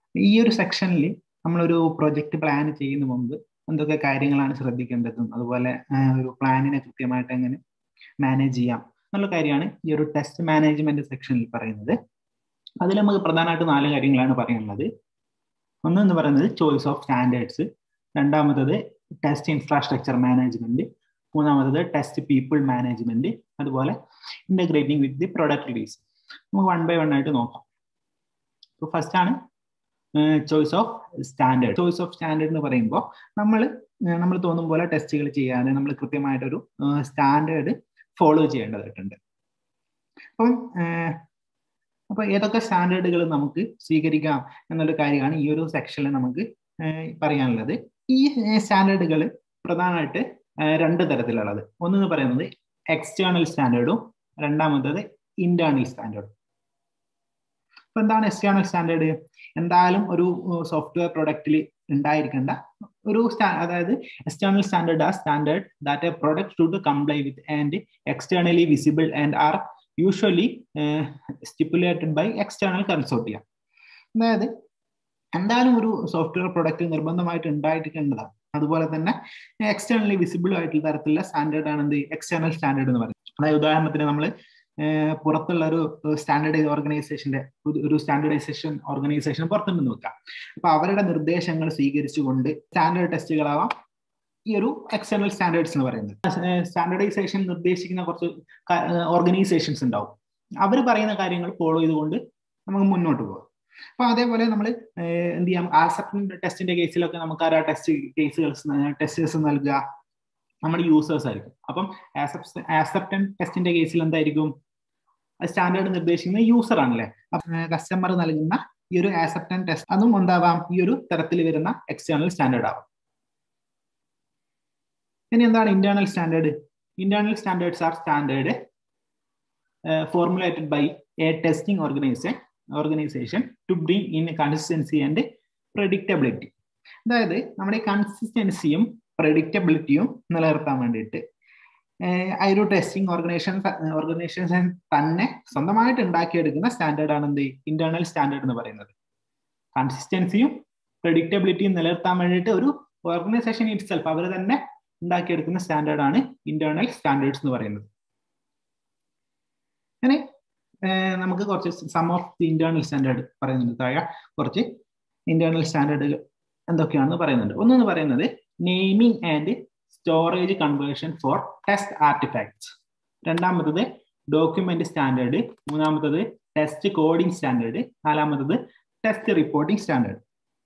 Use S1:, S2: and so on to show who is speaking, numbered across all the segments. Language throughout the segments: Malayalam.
S1: ഈ ഒരു സെക്ഷനിൽ നമ്മളൊരു പ്രൊജക്ട് പ്ലാൻ ചെയ്യുന്ന മുമ്പ് എന്തൊക്കെ കാര്യങ്ങളാണ് ശ്രദ്ധിക്കേണ്ടതും അതുപോലെ ഒരു പ്ലാനിനെ കൃത്യമായിട്ട് എങ്ങനെ മാനേജ് ചെയ്യാം എന്നുള്ള കാര്യമാണ് ഈ ഒരു ടെസ്റ്റ് മാനേജ്മെന്റ് സെക്ഷനിൽ പറയുന്നത്. അതിൽ നമുക്ക് പ്രധാനമായിട്ട് 4 കാര്യങ്ങളാണ് പറയാനുള്ളത്. ഒന്ന് പറയുന്നത് ചോയ്സ് ഓഫ് സ്റ്റാൻഡേർഡ്സ്, രണ്ടാമത്തത് ടെസ്റ്റ് ഇൻഫ്രാസ്ട്രക്ചർ മാനേജ്മെന്റ്, മൂന്നാമത്തത് ടെസ്റ്റ് പീപ്പിൾ മാനേജ്മെന്റ്, അതുപോലെ integrating with the product release. നമുക്ക് 1 by 1 ആയിട്ട് നോക്കാം. അപ്പോൾ ഫസ്റ്റ് ആണ് choice of standard. Choice of standard എന്ന് പറയുമ്പോൾ നമ്മൾ തോന്നും പോലെ ടെസ്റ്റുകൾ ചെയ്യാതെ നമ്മൾ കൃത്യമായിട്ടൊരു സ്റ്റാൻഡേർഡ് ഫോളോ ചെയ്യേണ്ടതായിട്ടുണ്ട്. അപ്പോൾ ഏതൊക്കെ സ്റ്റാൻഡേർഡുകൾ നമുക്ക് സ്വീകരിക്കാം എന്നുള്ള കാര്യമാണ് ഈ ഒരു സെക്ഷനിൽ നമുക്ക് പറയാനുള്ളത്. ഈ സ്റ്റാൻഡേർഡുകൾ പ്രധാനമായിട്ട് 2 തരത്തിലുള്ളത്. ഒന്ന് പറയുന്നത് എക്സ്റ്റേണൽ സ്റ്റാൻഡേർഡും രണ്ടാമത്തത് ഇന്റേണൽ സ്റ്റാൻഡേർഡും. അപ്പൊ എന്താണ് എക്സ്റ്റേണൽ സ്റ്റാൻഡേർഡ്? എന്തായാലും ഒരു സോഫ്റ്റ്വെയർ പ്രൊഡക്റ്റിൽ ഉണ്ടായിരിക്കേണ്ട ഒരു അതായത് എക്സ്റ്റേണൽ സ്റ്റാൻഡേർഡ് ആ standard that a product should comply with and externally visible and are usually stipulated by external consortium. അതായത് എന്തായാലും ഒരു സോഫ്റ്റ്വെയർ പ്രൊഡക്റ്റ് നിർബന്ധമായിട്ട് ഉണ്ടായിരിക്കേണ്ടതാണ്. അതുപോലെ തന്നെ എക്സ്റ്റേണലി വിസിബിൾ ആയിട്ടുള്ള തരത്തിലുള്ള സ്റ്റാൻഡേർഡ് ആണ് എന്ത് എക്സ്റ്റേണൽ സ്റ്റാൻഡേർഡ് എന്ന് പറയുന്നത്. അതായത് ഉദാഹരണത്തിന് നമ്മൾ പുറത്തുള്ള ഒരു സ്റ്റാൻഡേർഡൈസേഷൻ ഓർഗനൈസേഷൻ പുറത്തുനിന്ന് വെക്കാം. അപ്പൊ അവരുടെ നിർദ്ദേശങ്ങൾ സ്വീകരിച്ചുകൊണ്ട് സ്റ്റാൻഡേർഡ് ടെസ്റ്റുകളാവാം ഈ ഒരു എക്സ്റ്റേണൽ സ്റ്റാൻഡേർഡ്സ് എന്ന് പറയുന്നത്. സ്റ്റാൻഡേർഡൈസേഷൻ നിർദ്ദേശിക്കുന്ന കുറച്ച് ഓർഗനൈസേഷൻസ് ഉണ്ടാവും. അവർ പറയുന്ന കാര്യങ്ങൾ ഫോളോ ചെയ്തുകൊണ്ട് നമുക്ക് മുന്നോട്ട് പോകാം. അപ്പൊ അതേപോലെ നമ്മൾ എന്ത് ചെയ്യാം, ആക്സെപ്റ്റൻസ് ടെസ്റ്റിന്റെ കേസിലൊക്കെ നമുക്ക് ആരാ ടെസ്റ്റേഴ്സ് നൽകുക നമ്മുടെ യൂസേഴ്സ് ആയിരിക്കും. അപ്പം ആക്സെപ്റ്റൻസ് ടെസ്റ്റിന്റെ കേസിൽ എന്തായിരിക്കും, സ്റ്റാൻഡേർഡ് നിർദ്ദേശിക്കുന്ന യൂസർ ആണല്ലേ. കസ്റ്റമർ നൽകുന്ന ഈ ഒരു ആക്സെപ്റ്റൻസ് ടെസ്റ്റ് അതും എന്താവാം ഈ ഒരു തരത്തിൽ വരുന്ന എക്സ്റ്റേണൽ സ്റ്റാൻഡേർഡ് ആവാം. ഇനി എന്താണ് internal standard? Internal standards are standard formulated by a testing organization to bring in consistency and predictability. അതായത് നമ്മുടെ കൺസിസ്റ്റൻസിയും പ്രഡിക്റ്റബിലിറ്റിയും നിലനിർത്താൻ വേണ്ടിയിട്ട് ആ ഒരു ടെസ്റ്റിംഗ് ഓർഗനൈസേഷൻ തന്നെ സ്വന്തമായിട്ട് ഉണ്ടാക്കിയെടുക്കുന്ന സ്റ്റാൻഡേർഡ് ആണ് എന്ത് ഇന്റേണൽ സ്റ്റാൻഡേർഡ് എന്ന് പറയുന്നത്. കൺസിസ്റ്റൻസിയും പ്രഡിക്റ്റബിലിറ്റിയും നിലനിർത്താൻ വേണ്ടിയിട്ട് ഒരു ഓർഗനൈസേഷൻ ഇറ്റ്സെൽഫ് അവർ തന്നെ ഉണ്ടാക്കിയെടുക്കുന്ന സ്റ്റാൻഡേർഡ് ആണ് ഇന്റേണൽ സ്റ്റാൻഡേർഡ്സ് എന്ന് പറയുന്നത്. അങ്ങനെ നമുക്ക് കുറച്ച് some of the internal standard പറയുന്നുണ്ട്. താഴെ കുറച്ച് ഇന്റേണൽ സ്റ്റാൻഡേർഡുകൾ എന്തൊക്കെയാണെന്ന് പറയുന്നുണ്ട്. ഒന്നെന്ന് പറയുന്നത് naming and storage conversion for test artifacts, രണ്ടാമത്തത് ഡോക്യുമെന്റ് സ്റ്റാൻഡേർഡ്, മൂന്നാമത്തത് ടെസ്റ്റ് കോഡിംഗ് സ്റ്റാൻഡേർഡ്, നാലാമത്തത് ടെസ്റ്റ് റിപ്പോർട്ടിംഗ് സ്റ്റാൻഡേർഡ്.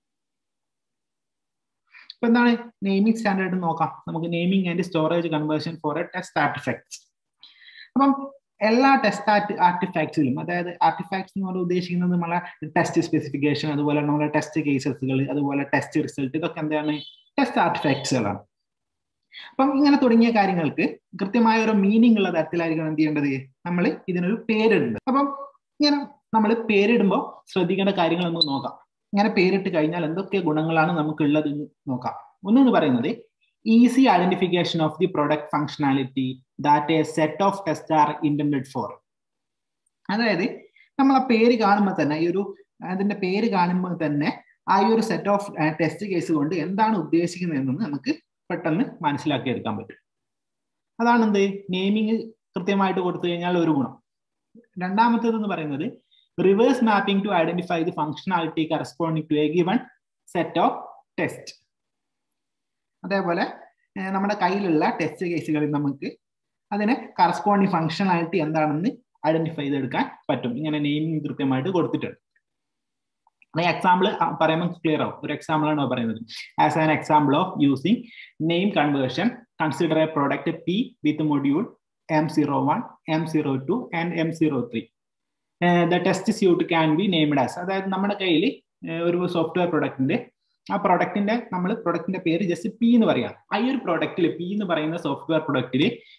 S1: ഇപ്പൊ എന്താണ് നെയിമിംഗ് സ്റ്റാൻഡേർഡ് നോക്കാം നമുക്ക്. Naming and storage conversion for a test artifacts. അപ്പം എല്ലാ ടെസ്റ്റ് ആർട്ടിഫാക്ട്സിലും, അതായത് ആർട്ടിഫാക്ട്സ് എന്ന് പറഞ്ഞാൽ ഉദ്ദേശിക്കുന്നത് നമ്മളെ ടെസ്റ്റ് സ്പെസിഫിക്കേഷൻ, അതുപോലെ നമ്മുടെ ടെസ്റ്റ് കേസസുകൾ, അതുപോലെ ടെസ്റ്റ് റിസൾട്ട്, ഇതൊക്കെ എന്താണ് ടെസ്റ്റ് ആർട്ടിഫാക്ട്സുകളാണ്. അപ്പം ഇങ്ങനെ തുടങ്ങിയ കാര്യങ്ങൾക്ക് കൃത്യമായ ഒരു മീനിങ് ഉള്ള തരത്തിലായിരിക്കണം എന്ത് ചെയ്യേണ്ടത്, നമ്മൾ ഇതിനൊരു പേരിടുന്നത്. അപ്പം ഇങ്ങനെ നമ്മൾ പേരിടുമ്പോൾ ശ്രദ്ധിക്കേണ്ട കാര്യങ്ങൾ നമുക്ക് നോക്കാം. ഇങ്ങനെ പേരിട്ട് കഴിഞ്ഞാൽ എന്തൊക്കെ ഗുണങ്ങളാണ് നമുക്കുള്ളത് എന്ന് നോക്കാം. ഒന്നെന്ന് പറയുന്നത് easy identification of the product functionality that a set of tests are intended for. അതായത് നമ്മൾ ആ പേര് കാണുമ്പോൾ തന്നെ അതിന്റെ പേര് കാണുമ്പോൾ തന്നെ ആ ഒരു സെറ്റ് ഓഫ് ടെസ്റ്റ് കേസ് കൊണ്ട് എന്താണ് ഉദ്ദേശിക്കുന്നതെന്ന് നമുക്ക് പെട്ടെന്ന് മനസ്സിലാക്കിയെടുക്കാൻ പറ്റും. അതാണ് എന്ത് നെയിമിങ് കൃത്യമായിട്ട് കൊടുത്തു കഴിഞ്ഞാൽ ഒരു ഗുണം. രണ്ടാമത്തേത് എന്ന് പറയുന്നത് reverse mapping to identify the functionality corresponding to a given set of test. അതേപോലെ നമ്മുടെ കയ്യിലുള്ള ടെസ്റ്റ് കേസുകളിൽ നമുക്ക് അതിന് കറസ്പോണ്ടിങ് ഫംഗ്ഷനാലിറ്റി എന്താണെന്ന് ഐഡന്റിഫൈ ചെയ്തെടുക്കാൻ പറ്റും. ഇങ്ങനെ നെയിമിംഗ് കൃത്യമായിട്ട് കൊടുത്തിട്ടുണ്ട്. എക്സാമ്പിൾ പറയുമ്പോൾ ക്ലിയർ ആവും. ഒരു എക്സാമ്പിൾ ആണ് പറയുന്നത്. As an example of using name conversion consider a product P with module M01, M02 and M03. The test suite can be named as. അതായത് നമ്മുടെ കയ്യിൽ ഒരു സോഫ്റ്റ്വെയർ പ്രൊഡക്റ്റിന്റെ ആ പ്രൊഡക്റ്റിന്റെ നമ്മൾ പ്രൊഡക്റ്റിന്റെ പേര് ജസ്റ്റ് P എന്ന് പറയാം. ആ ഒരു പ്രൊഡക്റ്റിൽ P എന്ന് പറയുന്ന സോഫ്റ്റ്വെയർ പ്രൊഡക്റ്റിൽ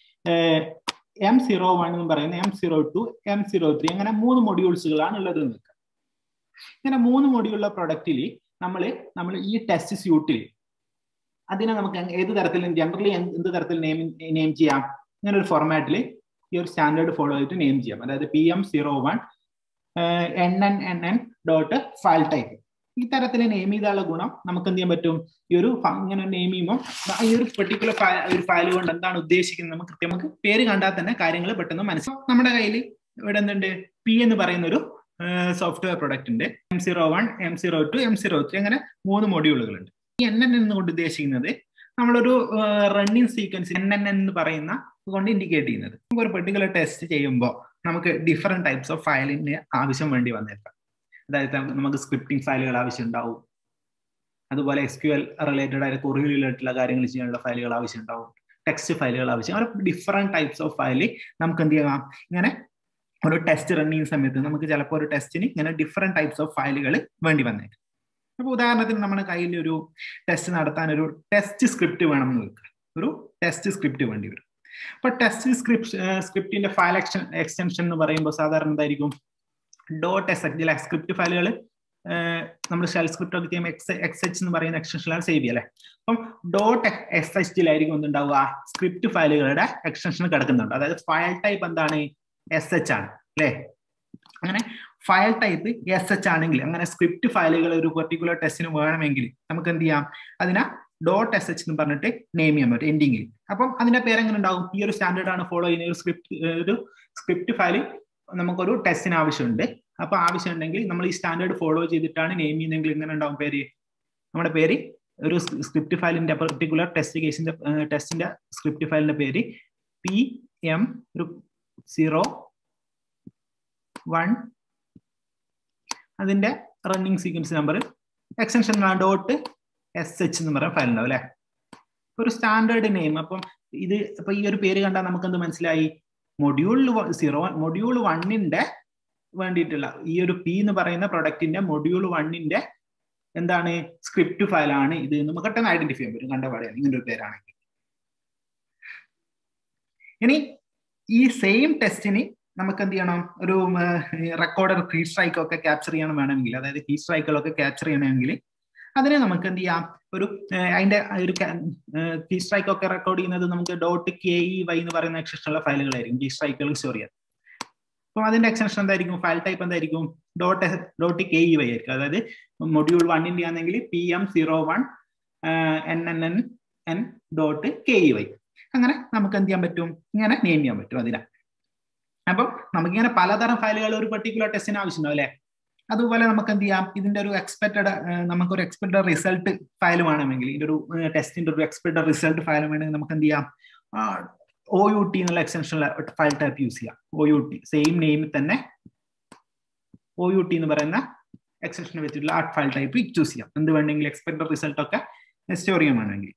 S1: M01 എന്ന് പറയുന്ന M02, M03 അങ്ങനെ 3 മൊഡ്യൂൾസുകളാണ് ഉള്ളത് എന്ന് വെക്കാം. ഇങ്ങനെ 3 മൊഡ്യൂളുള്ള പ്രൊഡക്റ്റിൽ നമ്മൾ ഈ ടെസ്റ്റ് സ്യൂട്ടിൽ അതിനെ നമുക്ക് ഏത് തരത്തിൽ ജനറലി എന്ത് തരത്തിൽ നെയിം ചെയ്യാം, ഇങ്ങനെ ഒരു ഫോർമാറ്റിൽ ഈ ഒരു സ്റ്റാൻഡേർഡ് ഫോളോ ചെയ്തിട്ട് നെയിം ചെയ്യാം. അതായത് PM01 NNNN.file type. ഇത്തരത്തിൽ നെയിം ചെയ്താലുള്ള ഗുണം നമുക്ക് എന്ത് ചെയ്യാൻ പറ്റും, ഈ ഒരു ഇങ്ങനെ നെയിം ചെയ്യുമ്പോൾ ഈ ഒരു പെർട്ടിക്കുലർ ഒരു ഫയൽ കൊണ്ട് എന്താണ് ഉദ്ദേശിക്കുന്നത് നമുക്ക് പേര് കണ്ടാൽ തന്നെ കാര്യങ്ങൾ പെട്ടെന്ന് മനസ്സിലാവും. നമ്മുടെ കയ്യിൽ ഇവിടെ എന്തുണ്ട്, പി എന്ന് പറയുന്ന ഒരു സോഫ്റ്റ്വെയർ പ്രൊഡക്റ്റ് ഉണ്ട്. M01, M02, M03 അങ്ങനെ 3 മൊഡ്യൂളുകളുണ്ട്. ഈ NNN കൊണ്ട് ഉദ്ദേശിക്കുന്നത് നമ്മളൊരു റണ്ണിങ് സീക്വൻസ് NNN എന്ന് പറയുന്ന കൊണ്ട് ഇൻഡിക്കേറ്റ് ചെയ്യുന്നത്. നമുക്ക് ഒരു പെർട്ടിക്കുലർ ടെസ്റ്റ് ചെയ്യുമ്പോൾ നമുക്ക് ഡിഫറെന്റ് ടൈപ്സ് ഓഫ് ഫയലിന് ആവശ്യം വേണ്ടി വന്നേക്കാം. അതായത് നമുക്ക് സ്ക്രിപ്റ്റിംഗ് ഫയലുകൾ ആവശ്യം ഉണ്ടാവും, അതുപോലെ SQL റിലേറ്റഡ് ആയ ക്വറി റിലേറ്റഡ് കാര്യങ്ങൾ ചെയ്യാനുള്ള ഫയലുകൾ ആവശ്യം ഉണ്ടാവും, ടെക്സ്റ്റ് ഫയലുകൾ ആവശ്യം, അങ്ങനെ ഡിഫറെന്റ് ടൈപ്സ് ഓഫ് ഫയൽ നമുക്ക് എന്ത് ചെയ്യാം, ഇങ്ങനെ ഒരു ടെസ്റ്റ് റൺ ചെയ്യുന്ന സമയത്ത് നമുക്ക് ചിലപ്പോൾ ഒരു ടെസ്റ്റിന് ഇങ്ങനെ ഡിഫറെന്റ് ടൈപ്സ് ഓഫ് ഫയലുകൾ വേണ്ടി വന്നേക്കാം. അപ്പൊ ഉദാഹരണത്തിന് നമ്മുടെ കയ്യിൽ ഒരു ടെസ്റ്റ് നടത്താൻ ഒരു ടെസ്റ്റ് സ്ക്രിപ്റ്റ് വേണമെന്ന് വെക്കുക, ഒരു ടെസ്റ്റ് സ്ക്രിപ്റ്റ് വേണ്ടി വരും. അപ്പൊ ടെസ്റ്റ് സ്ക്രിപ്റ്റിന്റെ ഫയൽ എക്സ്റ്റൻഷൻ എന്ന് പറയുമ്പോൾ സാധാരണ എന്തായിരിക്കും, .sh സ്ക്രിപ്റ്റ് ഫയലുകൾ നമ്മൾ ഷെൽ സ്ക്രിപ്റ്റ് ഒക്കെ ചെയ്യുമ്പോൾ XH എന്ന് പറയുന്ന എക്സ്റ്റൻഷനിലാണ് സേവ് ചെയ്യുക അല്ലെ. അപ്പം .sh എന്തുണ്ടാവുക, സ്ക്രിപ്റ്റ് ഫയലുകളുടെ എക്സ്റ്റൻഷൻ കിടക്കുന്നുണ്ട്. അതായത് ഫയൽ ടൈപ്പ് എന്താണ്, SH ആണ് അല്ലെ. അങ്ങനെ ഫയൽ ടൈപ്പ് SH ആണെങ്കിൽ അങ്ങനെ സ്ക്രിപ്റ്റ് ഫയലുകൾ ഒരു പെർട്ടിക്കുലർ ടെസ്റ്റിന് വേണമെങ്കിൽ നമുക്ക് എന്ത് ചെയ്യാം, അതിനെ .sh എന്ന് പറഞ്ഞിട്ട് നെയിം ചെയ്യാൻ പറ്റും എൻഡിങ്ങിൽ. അപ്പം അതിന്റെ പേര് എങ്ങനെ ഉണ്ടാവും, ഈ ഒരു സ്റ്റാൻഡേർഡ് ആണ് ഫോളോ ചെയ്യുന്ന ഒരു സ്ക്രിപ്റ്റ് ഫയൽ നമുക്കൊരു ടെസ്റ്റിന് ആവശ്യമുണ്ട്. അപ്പൊ ആവശ്യം ഉണ്ടെങ്കിൽ നമ്മൾ ഈ സ്റ്റാൻഡേർഡ് ഫോളോ ചെയ്തിട്ടാണ് നെയിം ചെയ്യുന്നതെങ്കിൽ ഇങ്ങനെ ഉണ്ടാവും പേര്, നമ്മുടെ പേര് ഒരു സ്ക്രിപ്റ്റ് ഫയലിന്റെ പെർട്ടിക്കുലർ ടെസ്റ്റ് കേസിന്റെ ടെസ്റ്റിന്റെ സ്ക്രിപ്റ്റ് ഫയലിന്റെ പേര് PM01, അതിന്റെ running sequence number extension .sh എന്ന് പറയുന്ന ഫയൽ ഉണ്ടാവും അല്ലെ, ഒരു സ്റ്റാൻഡേർഡ് നെയിം. അപ്പം ഇത് ഇപ്പൊ ഈ ഒരു പേര് കണ്ടാൽ നമുക്ക് എന്ത് മനസ്സിലായി, മൊഡ്യൂൾ 1ന്റെ വേണ്ടിയിട്ടുള്ള ഈ ഒരു P എന്ന് പറയുന്ന പ്രൊഡക്റ്റിന്റെ മൊഡ്യൂൾ 1ന്റെ എന്താണ് സ്ക്രിപ്റ്റ് ഫയലാണ് ഇത് നമുക്ക് പെട്ടെന്ന് ഐഡന്റിഫൈ ചെയ്യാൻ പറ്റും കണ്ടപാടെയാണ് ഇങ്ങനെ ഒരു പേരാണെങ്കിൽ. ഇനി ഈ സെയിം ടെസ്റ്റിന് നമുക്ക് എന്ത് ചെയ്യണം, ഒരു റെക്കോർഡർ കീ സ്ട്രൈക്ക് ഒക്കെ ക്യാപ്ചർ ചെയ്യണം വേണമെങ്കിൽ, അതായത് കീ സ്ട്രൈക്കുകളൊക്കെ ക്യാപ്ചർ ചെയ്യണമെങ്കിൽ അതിനെ നമുക്ക് എന്ത് ചെയ്യാം, ഒരു അതിന്റെ ഒരു കീ സ്ട്രൈക്ക് ഒക്കെ റെക്കോർഡ് ചെയ്യുന്നത് നമുക്ക് .key എന്ന് പറയുന്ന എക്സ്റ്റൻഷനുള്ള ഫയലുകളായിരിക്കും കീ സ്ട്രൈക്കുകൾ സ്റ്റോർ ചെയ്യാൻ. അപ്പൊ അതിന്റെ എക്സ്റ്റൻഷൻ എന്തായിരിക്കും, ഫയൽ ടൈപ്പ് എന്തായിരിക്കും, .key ആയിരിക്കും. അതായത് മൊഡ്യൂൾ 1ന്റെ ആണെങ്കിൽ PM01 NNN.key. അങ്ങനെ നമുക്ക് എന്ത് ചെയ്യാൻ പറ്റും, ഇങ്ങനെ നെയിം ചെയ്യാൻ പറ്റും അതിനെ. അപ്പം നമുക്കിങ്ങനെ പലതരം ഫയലുകൾ ഒരു പെർട്ടിക്കുലർ ടെസ്റ്റിന് ആവശ്യമുണ്ടാവും അല്ലെ. അതുപോലെ നമുക്ക് എന്ത് ചെയ്യാം, ഇതിന്റെ ഒരു നമുക്കൊരു എക്സ്പെക്ടഡ് റിസൾട്ട് ഫയൽ വേണമെങ്കിൽ, ഇതിന്റെ ഒരു ടെസ്റ്റിന്റെ ഒരു എക്സ്പെക്ടഡ് റിസൾട്ട് ഫയൽ വേണമെങ്കിൽ നമുക്ക് എന്ത് ചെയ്യാം, OUT എന്നുള്ള എക്സ്റ്റൻഷനുള്ള ഫയൽ ടൈപ്പ് യൂസ് ചെയ്യാം. OUT സെയിം നെയിമിൽ തന്നെ OUT എന്ന് പറയുന്ന എക്സ്റ്റൻഷൻ വെച്ചിട്ടുള്ള ആ ഫയൽ ടൈപ്പ് ചൂസ് ചെയ്യാം. എന്ത് വേണമെങ്കിൽ എക്സ്പെക്ടഡ് റിസൾട്ട് ഒക്കെ സ്റ്റോർ ചെയ്യാൻ വേണമെങ്കിൽ.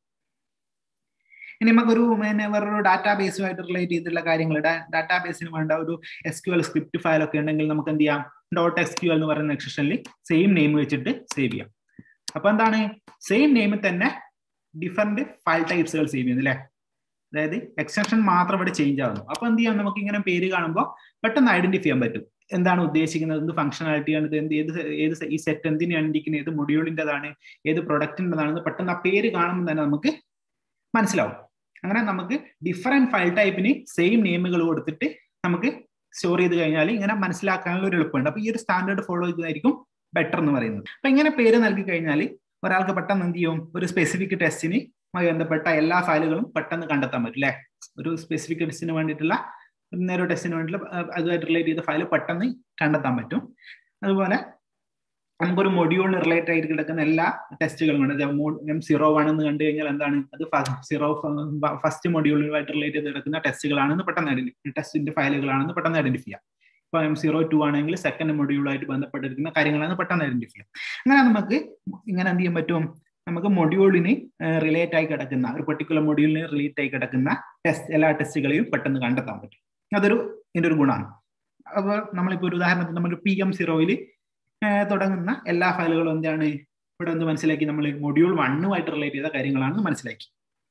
S1: ഇനി നമുക്കൊരു വേറൊരു ഡാറ്റാബേസുമായിട്ട് റിലേറ്റ് ചെയ്തിട്ടുള്ള കാര്യങ്ങൾ, ഡാറ്റാബേസിന് വേണ്ട ഒരു SQL സ്ക്രിപ്റ്റ് ഫയൽ ഒക്കെ ഉണ്ടെങ്കിൽ നമുക്ക് എന്ത് ചെയ്യാം, .SQL എന്ന് പറയുന്ന എക്സ്റ്റൻഷനിൽ സെയിം നെയിം വെച്ചിട്ട് സേവ് ചെയ്യാം. അപ്പൊ എന്താണ്, സെയിം നെയിമിൽ തന്നെ ഡിഫറെന്റ് ഫയൽ ടൈപ്സുകൾ സേവ് ചെയ്യുന്നത് അല്ലെ. അതായത് എക്സ്റ്റൻഷൻ മാത്രം ഇവിടെ ചേഞ്ച് ആവുന്നു. അപ്പൊ എന്ത് ചെയ്യാം, നമുക്ക് ഇങ്ങനെ പേര് കാണുമ്പോൾ പെട്ടെന്ന് ഐഡന്റിഫൈ ചെയ്യാൻ പറ്റും എന്താണ് ഉദ്ദേശിക്കുന്നത്, എന്ത് ഫംഗ്ഷനാലിറ്റിയാണ് ഇത്, ഏത് ഈ സെറ്റ് എന്തിനാണ് ഇരിക്കുന്നത്, ഏത് മൊഡ്യൂളിൻ്റെതാണ്, ഏത് പ്രൊഡക്റ്റിൻ്റെതാണെന്ന് പെട്ടെന്ന് ആ പേര് കാണുമ്പോൾ തന്നെ നമുക്ക് മനസ്സിലാവും. അങ്ങനെ നമുക്ക് ഡിഫറെന്റ് ഫയൽ ടൈപ്പിന് സെയിം നെയിമുകൾ കൊടുത്തിട്ട് നമുക്ക് സ്റ്റോർ ചെയ്ത് കഴിഞ്ഞാൽ ഇങ്ങനെ മനസ്സിലാക്കാനുള്ള ഒരു എളുപ്പമുണ്ട്. അപ്പൊ ഈ ഒരു സ്റ്റാൻഡേർഡ് ഫോളോ ചെയ്തതായിരിക്കും ബെറ്റർ എന്ന് പറയുന്നത്. അപ്പൊ ഇങ്ങനെ പേര് നൽകി കഴിഞ്ഞാൽ ഒരാൾക്ക് പെട്ടെന്ന് എന്ത് ചെയ്യും, ഒരു സ്പെസിഫിക് ടെസ്റ്റിന് ബന്ധപ്പെട്ട എല്ലാ ഫയലുകളും പെട്ടെന്ന് കണ്ടെത്താൻ പറ്റും അല്ലെ. ഒരു സ്പെസിഫിക് ടെസ്റ്റിന് വേണ്ടിയിട്ടുള്ള നേരെ ടെസ്റ്റിന് വേണ്ടിയിട്ടുള്ള അതുമായിട്ട് റിലേറ്റ് ചെയ്ത ഫയൽ പെട്ടെന്ന് കണ്ടെത്താൻ പറ്റും. അതുപോലെ നമുക്കൊരു മൊഡ്യൂളിന് റിലേറ്റഡ് ആയിട്ട് കിടക്കുന്ന എല്ലാ ടെസ്റ്റുകളും ഉണ്ട്. M01 എന്ന് കണ്ടു കഴിഞ്ഞാൽ എന്താണ്, അത് ഫസ്റ്റ് മൊഡ്യൂളുമായിട്ട് റിലേറ്റ് ചെയ്ത് കിടക്കുന്ന ടെസ്റ്റുകളാണെന്ന് പെട്ടെന്ന് ടെസ്റ്റിന്റെ ഫയലുകളാണെന്ന് പെട്ടെന്ന് ഐഡന്റിഫൈ ചെയ്യാം. ഇപ്പൊ M02 ആണെങ്കിൽ സെക്കൻഡ് മൊഡ്യൂളായിട്ട് ബന്ധപ്പെട്ടിരിക്കുന്ന കാര്യങ്ങളാണ് പെട്ടെന്ന് ഐഡന്റിഫൈ ചെയ്യാം. അങ്ങനെ നമുക്ക് ഇങ്ങനെ എന്ത് ചെയ്യാൻ പറ്റും, നമുക്ക് മൊഡ്യൂളിന് റിലേറ്റ് ആയി കിടക്കുന്ന ഒരു പെർട്ടിക്കുലർ മൊഡ്യൂളിന് റിലേറ്റ് ആയി കിടക്കുന്ന എല്ലാ ടെസ്റ്റുകളെയും പെട്ടെന്ന് കണ്ടെത്താൻ പറ്റും. ഇതിന്റെ ഒരു ഗുണമാണ്. അപ്പോൾ നമ്മളിപ്പോ ഒരു ഉദാഹരണത്തിന് നമ്മൾ PM0 തുടങ്ങുന്ന എല്ലാ ഫയലുകളും എന്താണ് ഇവിടെ ഒന്ന് മനസ്സിലാക്കി, നമ്മൾ മൊഡ്യൂൾ 1 റിലേറ്റ് ചെയ്ത കാര്യങ്ങളാണെന്ന് മനസ്സിലാക്കി.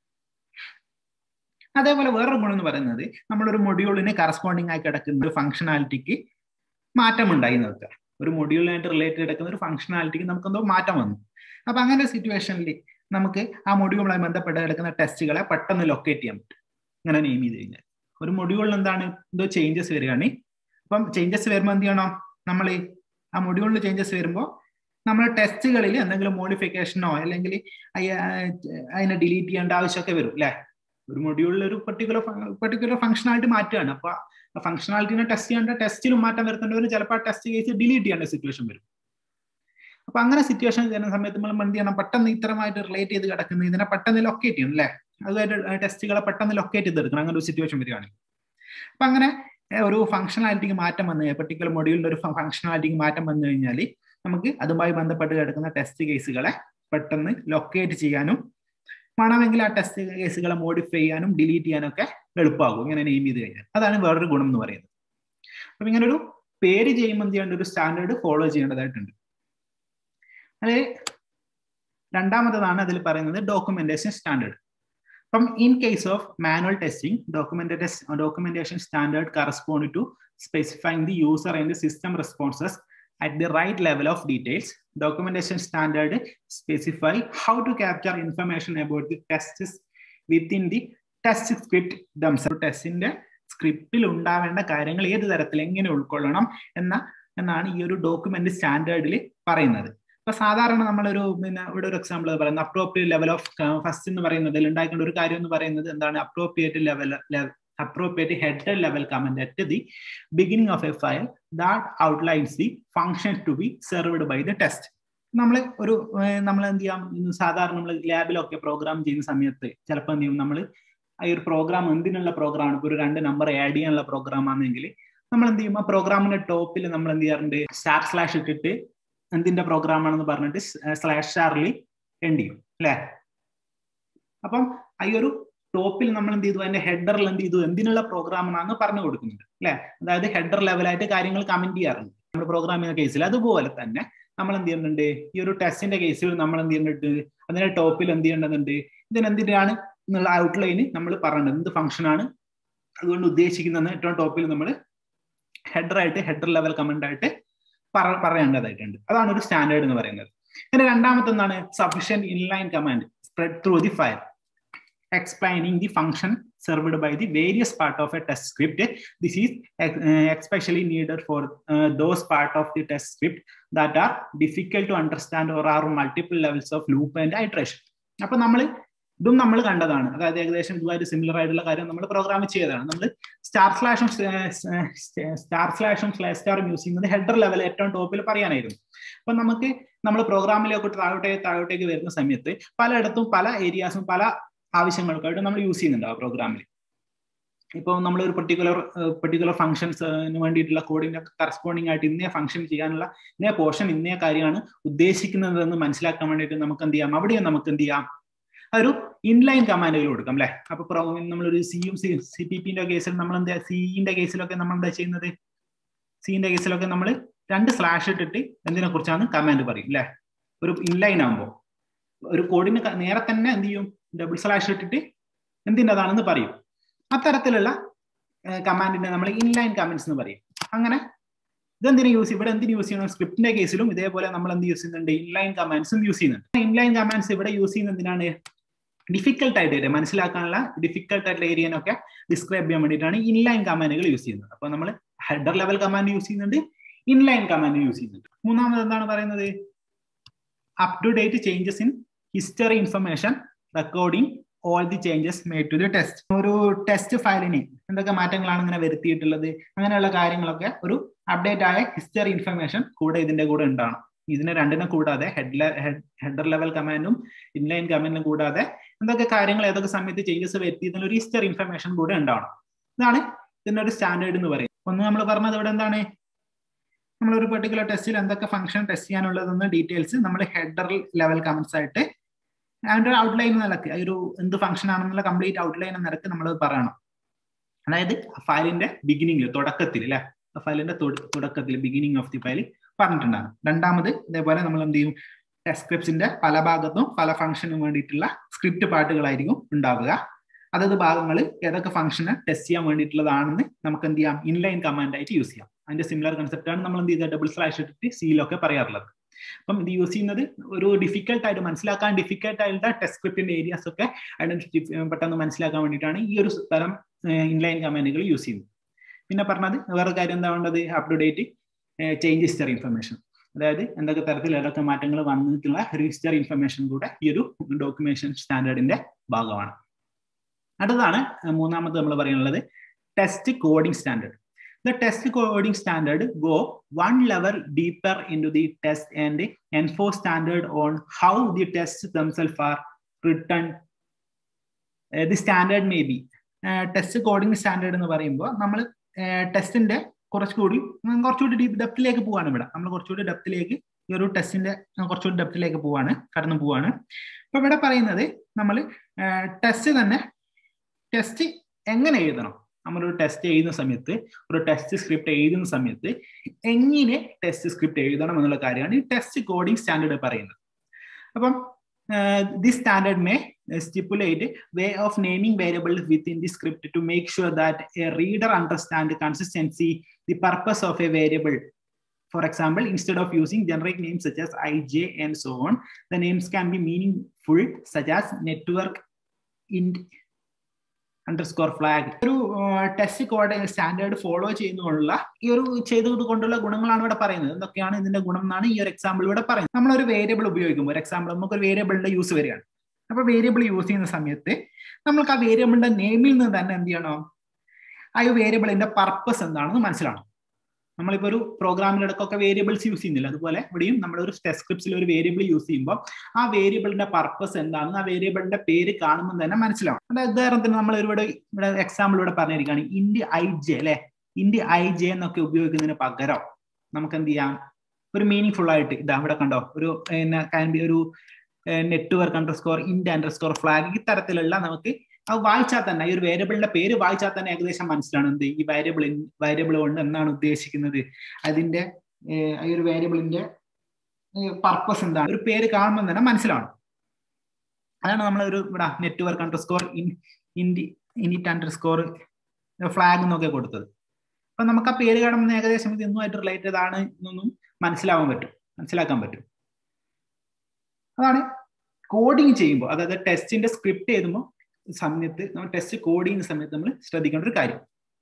S1: അതേപോലെ വേറൊരു ഗുണം എന്ന് പറയുന്നത്, നമ്മളൊരു മൊഡ്യൂളിന് കറസ്പോണ്ടിങ് ആയി കിടക്കുന്ന ഒരു ഫംഗ്ഷനാലിറ്റിക്ക് മാറ്റം ഉണ്ടായി നോക്കുക. ഒരു മൊഡ്യൂളിനായിട്ട് റിലേറ്റ് കിടക്കുന്ന ഒരു ഫംഗ്ഷനാലിറ്റിക്ക് നമുക്ക് എന്തോ മാറ്റം വന്നു. അപ്പൊ അങ്ങനെ ഒരു സിറ്റുവേഷനിൽ നമുക്ക് ആ മൊഡ്യൂളുമായി ബന്ധപ്പെട്ട് കിടക്കുന്ന ടെസ്റ്റുകളെ പെട്ടെന്ന് ലൊക്കേറ്റ് ചെയ്യാൻ പറ്റും ഇങ്ങനെ നെയിം ചെയ്ത് കഴിഞ്ഞാൽ. ഒരു മൊഡ്യൂളിൽ എന്താണ് എന്തോ ചേഞ്ചസ് വരികയാണ്. അപ്പം ചേഞ്ചസ് വരുമ്പോൾ എന്ത് ചെയ്യണം, നമ്മൾ ആ മൊഡ്യൂളിൽ ചേഞ്ചസ് വരുമ്പോൾ നമ്മൾ ടെസ്റ്റുകളിൽ എന്തെങ്കിലും മോഡിഫിക്കേഷനോ അല്ലെങ്കിൽ അതിനെ ഡിലീറ്റ് ചെയ്യേണ്ട ആവശ്യമൊക്കെ വരും അല്ലെ. ഒരു മൊഡ്യൂളിൽ ഒരു പെർട്ടിക്കുലർ ഫംഗ്ഷനാലിറ്റി മാറ്റുകയാണ്. അപ്പൊ ആ ഫംഗ്ഷനാലിറ്റിനെ ടെസ്റ്റ് ചെയ്യേണ്ട ടെസ്റ്റിലും മാറ്റം വരുത്തേണ്ടവർ ചിലപ്പോൾ ടെസ്റ്റ് കേസ് ഡിലീറ്റ് ചെയ്യേണ്ട സിറ്റുവേഷൻ വരും. അപ്പൊ അങ്ങനെ സിറ്റുവേഷൻ വരുന്ന സമയത്ത് നമ്മൾ എന്ത് ചെയ്യണം, പെട്ടെന്ന് ഇത്തരമായിട്ട് റിലേറ്റ് ചെയ്ത് കിടക്കുന്ന ഇതിനെ പെട്ടെന്ന് ലൊക്കേറ്റ് ചെയ്യണം അല്ലെ. അതുമായിട്ട് ടെസ്റ്റുകളെ പെട്ടെന്ന് ലൊക്കേറ്റ് ചെയ്തെടുക്കണം അങ്ങനെ ഒരു സിറ്റുവേഷൻ വരികയാണെങ്കിൽ. അപ്പൊ അങ്ങനെ ഒരു ഫംഗ്ഷനാലിറ്റിക്ക് മാറ്റം വന്നു കഴിഞ്ഞാൽ, പെർട്ടിക്കുലർ മൊഡ്യൂളിന്റെ ഒരു ഫംഗ്ഷനാലിറ്റിക്ക് മാറ്റം വന്നു കഴിഞ്ഞാൽ നമുക്ക് അതുമായി ബന്ധപ്പെട്ട് കിടക്കുന്ന ടെസ്റ്റ് കേസുകളെ പെട്ടെന്ന് ലൊക്കേറ്റ് ചെയ്യാനും വേണമെങ്കിൽ ആ ടെസ്റ്റ് കേസുകളെ മോഡിഫൈ ചെയ്യാനും ഡിലീറ്റ് ചെയ്യാനും ഒക്കെ എളുപ്പമാകും ഇങ്ങനെ നെയിം ചെയ്ത് കഴിഞ്ഞാൽ. അതാണ് വേറൊരു ഗുണം എന്ന് പറയുന്നത്. അപ്പൊ ഇങ്ങനെ ഒരു പേര് ചെയ്യുമ്പോൾ എന്ത് ചെയ്യേണ്ട, ഒരു സ്റ്റാൻഡേർഡ് ഫോളോ ചെയ്യേണ്ടതായിട്ടുണ്ട്. അതിൽ രണ്ടാമത്തതാണ് അതിൽ പറയുന്നത് ഡോക്യുമെന്റേഷൻ സ്റ്റാൻഡേർഡ്. അപ്പം in case of manual testing, documentation standard correspond to specifying the user and the system responses at the right level of details. Documentation standard specify how to capture information about the tests within the test script themselves. ടെസ്റ്റിന്റെ സ്ക്രിപ്റ്റിൽ ഉണ്ടാവേണ്ട കാര്യങ്ങൾ ഏത് തരത്തിൽ എങ്ങനെ ഉൾക്കൊള്ളണം എന്നാണ് ഈ ഒരു ഡോക്യുമെന്റ് സ്റ്റാൻഡേർഡിൽ പറയുന്നത്. ഇപ്പൊ സാധാരണ നമ്മളൊരു ഇവിടെ ഒരു എക്സാമ്പിൾ പറയുന്നത് അപ്രോപ്രിയേറ്റ് ലെവൽ ഓഫ് ഫസ്റ്റ് എന്ന് പറയുന്നതിൽ ഉണ്ടാക്കേണ്ട ഒരു കാര്യം എന്ന് പറയുന്നത് എന്താണ്, appropriate header level comment at the beginning of a file that outlines the functions to be served by the test. നമ്മൾ എന്ത് ചെയ്യാം, സാധാരണ നമ്മൾ ലാബിലൊക്കെ പ്രോഗ്രാം ചെയ്യുന്ന സമയത്ത് ചിലപ്പോൾ എന്ത് ചെയ്യും, നമ്മൾ ഈ ഒരു പ്രോഗ്രാം എന്തിനുള്ള പ്രോഗ്രാമാണ്, ഇപ്പോൾ ഒരു 2 നമ്പർ ആഡ് ചെയ്യാനുള്ള പ്രോഗ്രാം ആണെങ്കിൽ നമ്മൾ എന്ത് ചെയ്യും, ആ പ്രോഗ്രാമിന്റെ ടോപ്പിൽ നമ്മൾ എന്ത് ചെയ്യാറുണ്ട്, / ഇട്ടിട്ട് എന്തിന്റെ പ്രോഗ്രാം ആണെന്ന് പറഞ്ഞിട്ട് /* എൻഡ് ചെയ്യും അല്ലെ. അപ്പം ഈ ഒരു ടോപ്പിൽ നമ്മൾ എന്ത് ചെയ്തു, അതിന്റെ ഹെഡറിൽ എന്ത് ചെയ്തു, എന്തിനുള്ള പ്രോഗ്രാം ആണെന്ന് പറഞ്ഞു കൊടുക്കുന്നുണ്ട് അല്ലെ. അതായത് ഹെഡർ ലെവലായിട്ട് കാര്യങ്ങൾ കമന്റ് ചെയ്യാറുണ്ട് നമ്മുടെ പ്രോഗ്രാമിംഗ് കേസിൽ. അതുപോലെ തന്നെ നമ്മൾ എന്ത് ചെയ്യുന്നുണ്ട്, ഈ ഒരു ടെസ്റ്റിന്റെ കേസിൽ നമ്മൾ എന്ത് ചെയ്യുന്നുണ്ട്, അതിന്റെ ടോപ്പിൽ എന്ത് ചെയ്യേണ്ടതുണ്ട്, ഇതിനെന്തിനാണ് എന്നുള്ള ഔട്ട്ലൈന് നമ്മൾ പറയേണ്ടത്, എന്ത് ഫംഗ്ഷൻ ആണ് അതുകൊണ്ട് ഉദ്ദേശിക്കുന്നത് ഏറ്റവും ടോപ്പിൽ നമ്മൾ ഹെഡർ ലെവൽ കമന്റ് ആയിട്ട് പറയേണ്ടതായിട്ടുണ്ട്. അതാണ് ഒരു സ്റ്റാൻഡേർഡ് എന്ന് പറയുന്നത്. പിന്നെ രണ്ടാമത്തെ എന്താണ്, sufficient inline command spread through the file explaining the function served by the various part of a test script. This is especially needed for those part of the test script that are difficult to understand or are multiple levels of loop and iteration. അപ്പൊ ഇതും നമ്മൾ കണ്ടതാണ്. അതായത് ഏകദേശം ഇതുമായിട്ട് സിമിലർ ആയിട്ടുള്ള കാര്യം നമ്മൾ പ്രോഗ്രാം ചെയ്തതാണ്. നമ്മൾ ///* യൂസ് ചെയ്യുന്നത് ഹെഡർ ലെവൽ ഏറ്റവും ടോപ്പിൽ പറയാനായിരുന്നു. അപ്പൊ നമ്മൾ പ്രോഗ്രാമിലേക്ക് താഴോട്ടേക്ക് വരുന്ന സമയത്ത് പലയിടത്തും പല ഏരിയാസും പല ആവശ്യങ്ങൾക്കായിട്ട് നമ്മൾ യൂസ് ചെയ്യുന്നുണ്ട് ആ പ്രോഗ്രാമിൽ. ഇപ്പോൾ നമ്മൾ ഒരു പെർട്ടിക്കുലർ ഫംഗ്ഷൻസിന് വേണ്ടിയിട്ടുള്ള കോഡിന്റെ കറസ്പോണ്ടിങ് ആയിട്ട് ഇന്നേ ഫംഗ്ഷൻ ചെയ്യാനുള്ള ഇന്നേ പോർഷൻ ഇന്നേ കാര്യമാണ് ഉദ്ദേശിക്കുന്നതെന്ന് മനസ്സിലാക്കാൻ വേണ്ടിയിട്ട് നമുക്ക് എന്ത് ചെയ്യാം, അവിടെയും നമുക്ക് എന്ത് ചെയ്യാം, ഒരു ഇൻലൈൻ കമാൻഡുകൾ കൊടുക്കാം അല്ലെ. അപ്പൊ നമ്മളൊരു CPP കേസിൽ നമ്മൾ എന്താ, സിന്റെ കേസിലൊക്കെ നമ്മൾ എന്താ ചെയ്യുന്നത്, സിന്റെ കേസിലൊക്കെ നമ്മൾ 2 ഇട്ടിട്ട് എന്തിനെ കുറിച്ചാണ് കമാൻഡ് പറയും അല്ലെ. ഒരു ഇൻലൈൻ ആകുമ്പോൾ ഒരു കോഡിന് നേരെ തന്നെ എന്ത് ചെയ്യും, // ഇട്ടിട്ട് എന്തിൻ്റെതാണെന്ന് പറയും. അത്തരത്തിലുള്ള കമാൻഡിനെ നമ്മൾ ഇൻലൈൻ കമാൻഡ്സ് എന്ന് പറയും. അങ്ങനെ ഇതെന്തിനു ഇവിടെ എന്തിനു യൂസ് ചെയ്യുന്നത്, സ്ക്രിപ്റ്റിന്റെ കേസിലും ഇതേപോലെ നമ്മൾ എന്ത് യൂസ് ചെയ്യുന്നുണ്ട്, ഇൻലൈൻ കമാൻഡ്സും യൂസ് ചെയ്യുന്നുണ്ട്. ഇൻലൈൻ കമാൻഡ്സ് ഇവിടെ യൂസ് ചെയ്യുന്നത് എന്തിനാണ്, ഡിഫിക്കൽട്ട് ആയിട്ട് മനസ്സിലാക്കാനുള്ള ഡിഫിക്കൽട്ട് ആയിട്ടുള്ള ഏരിയനൊക്കെ ഡിസ്ക്രൈബ് ചെയ്യാൻ വേണ്ടിയിട്ടാണ് ഇൻലൈൻ കമാൻഡുകൾ യൂസ് ചെയ്യുന്നത്. അപ്പൊ നമ്മൾ ഹെഡർ ലെവൽ കമാൻഡ് യൂസ് ചെയ്യുന്നുണ്ട്, ഇൻലൈൻ കമാൻഡ് യൂസ് ചെയ്യുന്നുണ്ട്. മൂന്നാമത് എന്താണ് പറയുന്നത്, up to date changes in history information recording all the changes made to the test. ഒരു ടെസ്റ്റ് ഫയലിന് എന്തൊക്കെ മാറ്റങ്ങളാണ് ഇങ്ങനെ വരുത്തിയിട്ടുള്ളത്, അങ്ങനെയുള്ള കാര്യങ്ങളൊക്കെ ഒരു അപ്ഡേറ്റ് ആയ ഹിസ്റ്ററി ഇൻഫർമേഷൻ കൂടെ ഇതിന്റെ കൂടെ ഉണ്ടാവണം. ഇതിനെ രണ്ടിനെ കൂടാതെ ഹെഡർ ലെവൽ കമാൻഡും ഇൻലൈൻ കമാൻഡും കൂടാതെ എന്തൊക്കെ കാര്യങ്ങൾ ഏതൊക്കെ സമയത്ത് ചേഞ്ചസ് വരുത്തിയതിന് ഒരു ഹിസ്റ്ററി ഇൻഫർമേഷൻ കൂടെ ഉണ്ടാവണം. ഇതാണ് ഇതിന്റെ ഒരു സ്റ്റാൻഡേർഡ് എന്ന് പറയുന്നത്. ഒന്ന് നമ്മൾ പറഞ്ഞത് ഇവിടെ എന്താണ്, നമ്മളൊരു പെർട്ടിക്കുലർ ടെസ്റ്റിൽ എന്തൊക്കെ ഫംഗ്ഷൻ ടെസ്റ്റ് ചെയ്യാനുള്ളതെന്ന് ഡീറ്റെയിൽസ് നമ്മൾ ഹെഡർ ലെവൽ കമന്റ്സ് ആയിട്ട് അതിന്റെ ഒരു ഔട്ട്ലൈൻ നിലക്ക് ഒരു എന്ത് ഫംഗ്ഷൻ ആണെന്നുള്ള കംപ്ലീറ്റ് ഔട്ട്ലൈൻ നിലക്ക് നമ്മൾ പറയണം. അതായത് ഫയലിന്റെ ബിഗിനിങ് തുടക്കത്തിൽ അല്ലെ, ഫയലിന്റെ തുടക്കത്തിൽ ബിഗിനിങ് ഓഫ് ദി ഫയൽ പറഞ്ഞിട്ടുണ്ടാകും. രണ്ടാമത് ഇതേപോലെ നമ്മൾ എന്ത് ചെയ്യും, ടെസ്റ്റ് സ്ക്രിപ്റ്റ്സിന്റെ പല ഭാഗത്തും പല ഫംഗ്ഷനും വേണ്ടിയിട്ടുള്ള സ്ക്രിപ്റ്റ് പാർട്ടുകളായിരിക്കും ഉണ്ടാവുക. അതത് ഭാഗങ്ങൾ ഏതൊക്കെ ഫംഗ്ഷനെ ടെസ്റ്റ് ചെയ്യാൻ വേണ്ടിയിട്ടുള്ളതാണെന്ന് നമുക്ക് എന്ത് ചെയ്യാം, ഇൻലൈൻ കമാൻഡ് ആയിട്ട് യൂസ് ചെയ്യാം. അതിന്റെ സിമിലർ കൺസെപ്റ്റ് ആണ് നമ്മൾ എന്ത് ചെയ്ത // ഇട്ടിട്ട് സിയിലൊക്കെ പറയാറുള്ളത്. അപ്പം ഇത് യൂസ് ചെയ്യുന്നത് ഒരു ഡിഫിക്കൽട്ടായിട്ട് മനസ്സിലാക്കാൻ ഡിഫിക്കൽട്ട് ആയിട്ടുള്ള ടെസ്റ്റ് സ്ക്രിപ്റ്റിന്റെ ഏരിയാസ് ഒക്കെ പെട്ടെന്ന് മനസ്സിലാക്കാൻ വേണ്ടിയിട്ടാണ് ഈ ഒരു തരം ഇൻലൈൻ കമാൻഡുകൾ യൂസ് ചെയ്യുന്നത്. പിന്നെ പറഞ്ഞത് വേറെ കാര്യം എന്താ വേണ്ടത്, up to date change history information. അതായത് എന്തൊക്കെ തരത്തിൽ ഏതൊക്കെ മാറ്റങ്ങൾ വന്നിട്ടുള്ള രജിസ്റ്റർ ഇൻഫർമേഷൻ കൂടെ ഈ ഒരു ഡോക്യുമെന്റേഷൻ സ്റ്റാൻഡേർഡിന്റെ ഭാഗമാണ്. അടുത്തതാണ് മൂന്നാമത് നമ്മൾ പറയുന്നത് test coding standard. The test coding standard go one level deeper into the test and enforce standard on how the tests themselves are written. The standard may be test coding standard എന്ന് പറയുമ്പോൾ നമ്മൾ ടെസ്റ്റിന്റെ കുറച്ചുകൂടി ഡെപ്തിലേക്ക് പോവാണ്. ഇവിടെ നമ്മൾ കുറച്ചുകൂടി ഡെപ്തിലേക്ക് ഈ ഒരു ടെസ്റ്റിന്റെ കുറച്ചുകൂടി ഡെപ്തിലേക്ക് കടന്നു പോവാണ്. അപ്പൊ ഇവിടെ പറയുന്നത് നമ്മൾ ടെസ്റ്റ് എങ്ങനെ എഴുതണം, നമ്മളൊരു ടെസ്റ്റ് എഴുതുന്ന സമയത്ത്, ഒരു ടെസ്റ്റ് സ്ക്രിപ്റ്റ് എഴുതുന്ന സമയത്ത് എങ്ങനെ ടെസ്റ്റ് സ്ക്രിപ്റ്റ് എഴുതണം എന്നുള്ള കാര്യമാണ് ഈ ടെസ്റ്റ് കോഡിംഗ് സ്റ്റാൻഡേർഡ് പറയുന്നത്. അപ്പം this standard may stipulate way of naming variables within the script to make sure that a reader understands consistency, the purpose of a variable. For example, instead of using generic names such as ij and so on, the names can be meaningful such as network int underscore flag. ഒരു ടെസ്റ്റ് കോഡ് സ്റ്റാൻഡേർഡ് ഫോളോ ചെയ്യുന്നതിനുള്ള ചെയ്തത് കൊണ്ടുള്ള ഗുണങ്ങളാണ് ഇവിടെ പറയുന്നത്. എന്തൊക്കെയാണ് ഇതിന്റെ ഗുണം എന്നാണ് ഈ ഒരു എക്സാമ്പിൾ ഇവിടെ പറയുന്നത്. നമ്മളൊരു വേരിയബിൾ ഉപയോഗിക്കുമ്പോൾ, ഒരു എക്സാമ്പിൾ നമുക്കൊരു വേരിയബിളിന്റെ യൂസ് വരികയാണ്. അപ്പൊ വേരിയബിൾ യൂസ് ചെയ്യുന്ന സമയത്ത് നമ്മൾക്ക് ആ വേരിയബിളിന്റെ നെയിമിൽ നിന്ന് തന്നെ എന്ത് ചെയ്യണം, ആ വേരിയബിളിന്റെ പർപ്പസ് എന്താണെന്ന് മനസ്സിലാക്കണം. നമ്മളിപ്പോൾ ഒരു പ്രോഗ്രാമിലിടക്കൊക്കെ വേരിയബിൾസ് യൂസ് ചെയ്യുന്നില്ല, അതുപോലെ ഇവിടെയും നമ്മളൊരു ടെസ്റ്റ് സ്ക്രിപ്റ്റ്സിൽ ഒരു വേരിയബിൾ യൂസ് ചെയ്യുമ്പോൾ ആ വേരിയബിളിന്റെ പർപ്പസ് എന്താണെന്ന് ആ വേരിയബിളിന്റെ പേര് കാണുമ്പോൾ തന്നെ മനസ്സിലാവും. അതായത് ഉദാഹരണത്തിന് നമ്മൾ ഇവിടെ എക്സാമ്പിൾ ഇവിടെ പറഞ്ഞിരിക്കുകയാണ് ഇൻഡ് ഐ ജെ അല്ലെ. ഇൻഡ് ഐ ജെ എന്നൊക്കെ ഉപയോഗിക്കുന്നതിന് പകരം നമുക്ക് എന്ത് ചെയ്യാം, ഒരു മീനിങ് ഫുൾ ആയിട്ട് ഇതാ ഇവിടെ കണ്ടോ, ഒരു network underscore int underscore flag, ഈ തരത്തിലുള്ള നമുക്ക് അത് വായിച്ചാൽ തന്നെ, ഈ ഒരു വേരിയബിളിന്റെ പേര് വായിച്ചാൽ തന്നെ ഏകദേശം മനസ്സിലാണ് എന്ത് ഈ വേരിയബിൾ കൊണ്ട് എന്താണ് ഉദ്ദേശിക്കുന്നത്, അതിന്റെ ഈ ഒരു വേരിയബിളിന്റെ പർപ്പസ് എന്താണ്, ഒരു പേര് കാണുമ്പോൾ തന്നെ മനസ്സിലാണ്. അതാണ് നമ്മൾ ഇവിടെ network underscore int underscore flag എന്നൊക്കെ കൊടുത്തത്. അപ്പൊ നമുക്ക് ആ പേര് കാണുമ്പോൾ ഏകദേശം ഇത് ഇന്നുമായിട്ട് റിലേറ്റഡ് ആണ് എന്നൊന്നും മനസ്സിലാക്കാൻ പറ്റും. അതാണ് കോഡിങ് ചെയ്യുമ്പോൾ, അതായത് ടെസ്റ്റിന്റെ സ്ക്രിപ്റ്റ് എഴുതുമ്പോൾ സമയത്ത് നമ്മൾ ടെസ്റ്റ് കോഡ് ചെയ്യുന്ന സമയത്ത് നമ്മൾ ശ്രദ്ധിക്കേണ്ട ഒരു കാര്യം.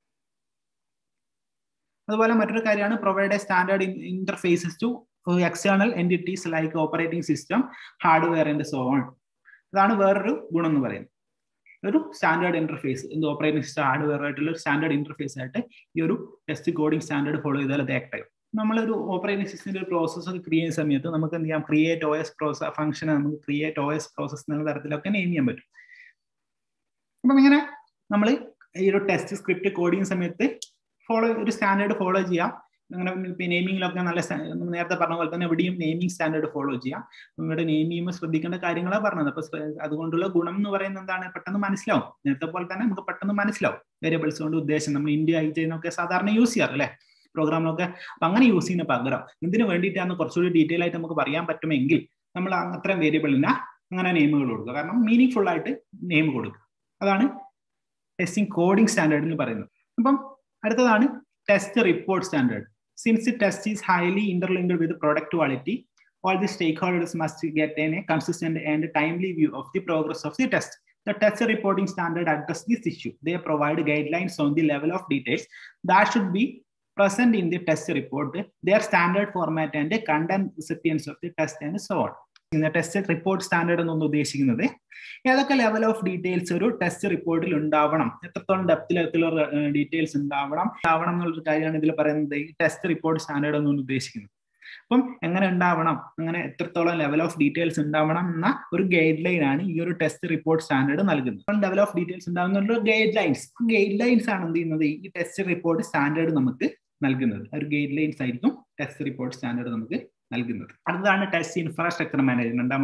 S1: അതുപോലെ മറ്റൊരു കാര്യമാണ് provide standard interfaces to external entities like operating system, hardware and so on. അതാണ് വേറൊരു ഗുണം എന്ന് പറയുന്നത്. ഒരു standard interface, operating system hardware ആയിട്ടുള്ള ഒരു സ്റ്റാൻഡേർഡ് ഇന്റർഫേസ് ആയിട്ട് ഈ ഒരു ടെസ്റ്റ് കോഡിംഗ് സ്റ്റാൻഡേർഡ് ഫോളോ ചെയ്താൽ അത് ആക്ട് ആകും. നമ്മളൊരു ഓപ്പറേറ്റിംഗ് സിസ്റ്റത്തിന്റെ ഒരു പ്രോസസ് ഒക്കെ ക്രിയേറ്റ് ചെയ്യുന്ന സമയത്ത് നമുക്ക് എന്ത് ചെയ്യാം, ക്രിയേറ്റ് OS പ്രോസസ് ഫംഗ്ഷൻ നമുക്ക് ക്രിയേറ്റ് OS പ്രോസസ് എന്നുള്ള തരത്തിലൊക്കെ നെയിം ചെയ്യാൻ പറ്റും. അപ്പം ഇങ്ങനെ നമ്മൾ ഈ ഒരു ടെസ്റ്റ് സ്ക്രിപ്റ്റ് കോഡ് ചെയ്യുന്ന സമയത്ത് ഒരു സ്റ്റാൻഡേർഡ് ഫോളോ ചെയ്യാം. അങ്ങനെ നെയിമിങ്ങിലൊക്കെ നല്ല നേരത്തെ പറഞ്ഞ പോലെ തന്നെ ഇവിടെയും നെയിമിംഗ് സ്റ്റാൻഡേർഡ് ഫോളോ ചെയ്യാം. ഇവിടെ നെയിം ചെയ്യുമ്പോൾ ശ്രദ്ധിക്കേണ്ട കാര്യങ്ങളാണ് പറഞ്ഞത്. അപ്പൊ അതുകൊണ്ടുള്ള ഗുണം എന്ന് പറയുന്നത് എന്താണ്, പെട്ടെന്ന് മനസ്സിലാവും. നേരത്തെ പോലെ തന്നെ നമുക്ക് പെട്ടെന്ന് മനസ്സിലാവും വേരിയബിൾസ് കൊണ്ട് ഉദ്ദേശം. നമ്മൾ ഇൻഡ് ഐ ജെ എന്നൊക്കെ സാധാരണ യൂസ് ചെയ്യാറ് അല്ലെ പ്രോഗ്രാമിലൊക്കെ. അപ്പൊ അങ്ങനെ യൂസ് ചെയ്യുന്ന പകരം ഇതിന് വേണ്ടിയിട്ടാണ് കുറച്ചുകൂടി ഡീറ്റെയിൽ ആയിട്ട് നമുക്ക് പറയാൻ പറ്റുമെങ്കിൽ നമ്മൾ അത്രയും വേരിയബിളിന് അങ്ങനെ നെയിമുകൾ കൊടുക്കുക. കാരണം മീനിങ് ഫുൾ ആയിട്ട് നെയിം കൊടുക്കുക. അതാണ് ടെസ്റ്റിംഗ് കോഡിംഗ് സ്റ്റാൻഡേർഡ് എന്ന് പറയുന്നത്. അപ്പം അടുത്തതാണ് test report standard. Since test is highly interlinked with product quality, all the stakeholders must get a consistent and timely view of the progress of the test. The test reporting standard addresses this issue. They provide guidelines on the level of details that should be present in the test report, their standard format and the content recipients of the test and so on. Test report standard എന്നൊന്ന് ഉദ്ദേശിക്കുന്നത് ഏതൊക്കെ ലെവൽ ഓഫ് ഡീറ്റെയിൽസ് ഒരു ടെസ്റ്റ് റിപ്പോർട്ടിൽ ഉണ്ടാവണം, എത്രത്തോളം ഡെപ്തിലുള്ള ഡീറ്റെയിൽസ് ഉണ്ടാവണം എന്നുള്ളൊരു കാര്യമാണ് ഇതിൽ പറയുന്നത് ഈ ടെസ്റ്റ് റിപ്പോർട്ട് സ്റ്റാൻഡേർഡ് എന്നൊന്ന് ഉദ്ദേശിക്കുന്നത്. അപ്പം എങ്ങനെ ഉണ്ടാവണം, അങ്ങനെ എത്രത്തോളം ലെവൽ ഓഫ് ഡീറ്റെയിൽസ് ഉണ്ടാവണം എന്ന ഒരു ഗൈഡ് ലൈൻ ആണ് ഈ ഒരു ടെസ്റ്റ് റിപ്പോർട്ട് സ്റ്റാൻഡേർഡ് നൽകുന്നത്. ലെവൽ ഓഫ് ഡീറ്റെയിൽസ് ഉണ്ടാവുന്ന ഗൈഡ് ലൈൻസ് ആണ് എന്ത് ചെയ്യുന്നത് ഈ ടെസ്റ്റ് റിപ്പോർട്ട് സ്റ്റാൻഡേർഡ് നമുക്ക് നൽകുന്നത്. ഒരു ഗൈഡ് ലൈൻസ് ആയിരിക്കും ടെസ്റ്റ് റിപ്പോർട്ട് സ്റ്റാൻഡേർഡ് നമുക്ക് നൽകുന്നത്. അടുത്തതാണ് ടെസ്റ്റ് ഇൻഫ്രാസ്ട്രക്ചർ മാനേജ്മെന്റ്.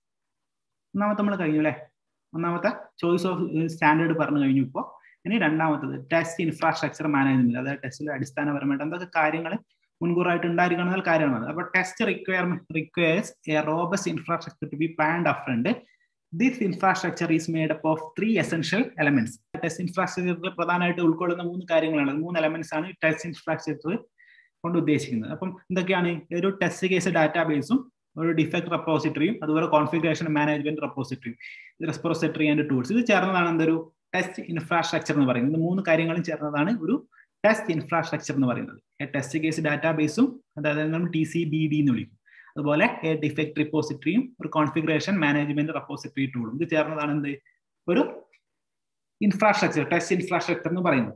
S1: ഒന്നാമത്തെ നമ്മൾ കഴിഞ്ഞു അല്ലെ. ഒന്നാമത്തെ ചോയ്സ് ഓഫ് സ്റ്റാൻഡേർഡ് പറഞ്ഞു കഴിഞ്ഞു. ഇപ്പോൾ ഇനി രണ്ടാമത്തത് ടെസ്റ്റ് ഇൻഫ്രാസ്ട്രക്ചർ മാനേജ്മെന്റ്. അതായത് ടെസ്റ്റിൽ അടിസ്ഥാനപരമായിട്ട് എന്തൊക്കെ കാര്യങ്ങൾ മുൻകൂറായിട്ട് ഉണ്ടായിരിക്കുന്ന കാര്യമാണ്. അപ്പോൾ test requires a robust infrastructure to be planned upfront. This infrastructure is made up of 3 essential elements. Test ഇൻഫ്രാസ്ട്രക്ചറിൽ പ്രധാനമായിട്ട് ഉൾക്കൊള്ളുന്ന 3 കാര്യങ്ങളാണ്. 3 എലമെന്റ്സ് ആണ് ടെസ്റ്റ് ഇൻഫ്രാസ്ട്രക്ചർ കൊണ്ട് ഉദ്ദേശിക്കുന്നത്. അപ്പം എന്തൊക്കെയാണ്, ഒരു ടെസ്റ്റ് കേസ് ഡാറ്റാബേസും ഒരു ഡിഫക്ട് റെപ്പോസിറ്ററിയും അതുപോലെ configuration management repository and tools. ഇത് ചേർന്നതാണ് എന്തൊരു ടെസ്റ്റ് ഇൻഫ്രാസ്ട്രക്ചർ എന്ന് പറയുന്നത്. 3 കാര്യങ്ങളും ചേർന്നതാണ് ഒരു ടെസ്റ്റ് ഇൻഫ്രാസ്ട്രക്ചർ എന്ന് പറയുന്നത്. ടെസ്റ്റ് കേസ് ഡാറ്റാബേസും, അതായത് നമ്മൾ TCBD എന്ന് വിളിക്കും. അതുപോലെ ഡിഫക്ട് റിപ്പോസിറ്ററിയും ഒരു കോൺഫിഗറേഷൻ മാനേജ്മെന്റ് റെപ്പോസിറ്ററി ടൂളും ഇത് ചേർന്നതാണ് എന്ത് ഒരു ഇൻഫ്രാസ്ട്രക്ചർ, ടെസ്റ്റ് ഇൻഫ്രാസ്ട്രക്ചർ എന്ന് പറയുന്നത്.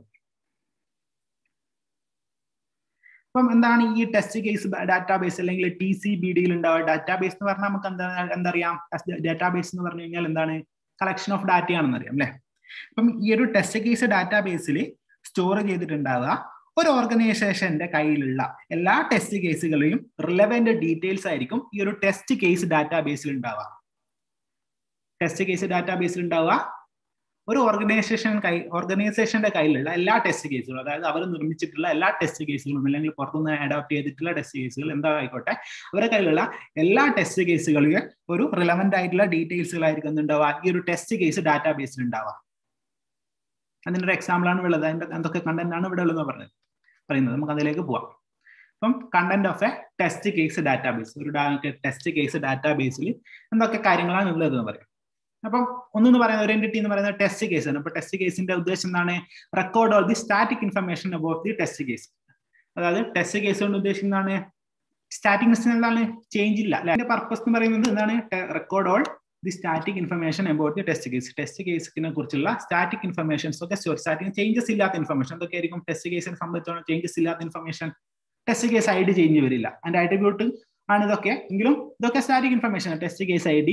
S1: അപ്പം എന്താണ് ഈ ടെസ്റ്റ് കേസ് ഡാറ്റാബേസ് അല്ലെങ്കിൽ TCBD ഉണ്ടാവുക? ഡാറ്റാബേസ് എന്ന് പറഞ്ഞാൽ നമുക്ക് എന്തറിയാം? ഡാറ്റാബേസ് എന്ന് പറഞ്ഞു കഴിഞ്ഞാൽ എന്താണ്? കളക്ഷൻ ഓഫ് ഡാറ്റയാണെന്ന് അറിയാം അല്ലെ? അപ്പം ഈ ഒരു ടെസ്റ്റ് കേസ് ഡാറ്റാബേസിൽ സ്റ്റോർ ചെയ്തിട്ടുണ്ടാവുക ഒരു ഓർഗനൈസേഷന്റെ കയ്യിലുള്ള എല്ലാ ടെസ്റ്റ് കേസുകളെയും റിലവന്റ് ഡീറ്റെയിൽസ് ആയിരിക്കും ഈ ഒരു ടെസ്റ്റ് കേസ് ഡാറ്റാബേസിൽ ഉണ്ടാവുക. ടെസ്റ്റ് കേസ് ഡാറ്റാബേസിൽ ഉണ്ടാവുക ഒരു ഓർഗനൈസേഷന്റെ കയ്യിലുള്ള എല്ലാ ടെസ്റ്റ് കേസുകളും, അതായത് അവർ നിർമ്മിച്ചിട്ടുള്ള എല്ലാ ടെസ്റ്റ് കേസുകളും അല്ലെങ്കിൽ പുറത്തുനിന്ന് അഡോപ്റ്റ് ചെയ്തിട്ടുള്ള ടെസ്റ്റ് കേസുകൾ എന്തായിക്കോട്ടെ, അവരുടെ കയ്യിലുള്ള എല്ലാ ടെസ്റ്റ് കേസുകളിലും ഒരു റിലവന്റ് ആയിട്ടുള്ള ഡീറ്റെയിൽസുകളായിരിക്കും ഉണ്ടാവുക ഈ ഒരു ടെസ്റ്റ് കേസ് ഡാറ്റാബേസിൽ ഉണ്ടാവുക. അതിന്റെ ഒരു എക്സാമ്പിൾ ആണ് ഉള്ളത്. അതിന്റെ എന്തൊക്കെ കണ്ടന്റ് ആണ് ഇവിടെ ഉള്ളതെന്ന് പറയുന്നത്. നമുക്ക് അതിലേക്ക് പോവാം. അപ്പം content of a test case database, ഒരു ടെസ്റ്റ് കേസ് ഡാറ്റാബേസിൽ എന്തൊക്കെ കാര്യങ്ങളാണ് ഉള്ളത് എന്ന് പറയും. അപ്പം ഒന്നെന്ന് പറയുന്നത് ഒരു എൻറ്റിറ്റി എന്ന് പറയുന്നത് ടെസ്റ്റ് കേസ് ആണ്. അപ്പൊ ടെസ്റ്റ് കേസിന്റെ ഉദ്ദേശം എന്താണ്? Record all the static information about the test case. അതായത് ടെസ്റ്റ് കേസ് കൊണ്ട് ഉദ്ദേശിക്കുന്നതാണ് സ്റ്റാറ്റിക് എന്താണ്? ചേഞ്ച് ഇല്ല അല്ലെ. അതിന്റെ പർപ്പസ് എന്ന് പറയുന്നത് എന്താണ്? Record all the static information about the test case. Test കേസിനെ കുറിച്ചുള്ള സ്റ്റാറ്റിക് ഇൻഫർമേഷൻസ് ഒക്കെ സ്റ്റാറ്റിക് ചേഞ്ചസ് ഇല്ലാത്ത ഇൻഫർമേഷൻ എന്തൊക്കെയായിരിക്കും? ടെസ്റ്റ് കേസിനെ സംബന്ധിച്ചോളം ചേഞ്ചസ് ഇല്ലാത്ത information, test case ID change വരില്ല, അതിന്റെ ആട്രിബ്യൂട്ട് ആണ് ഇതൊക്കെ. എങ്കിലും ഇതൊക്കെ static information. Test case ID,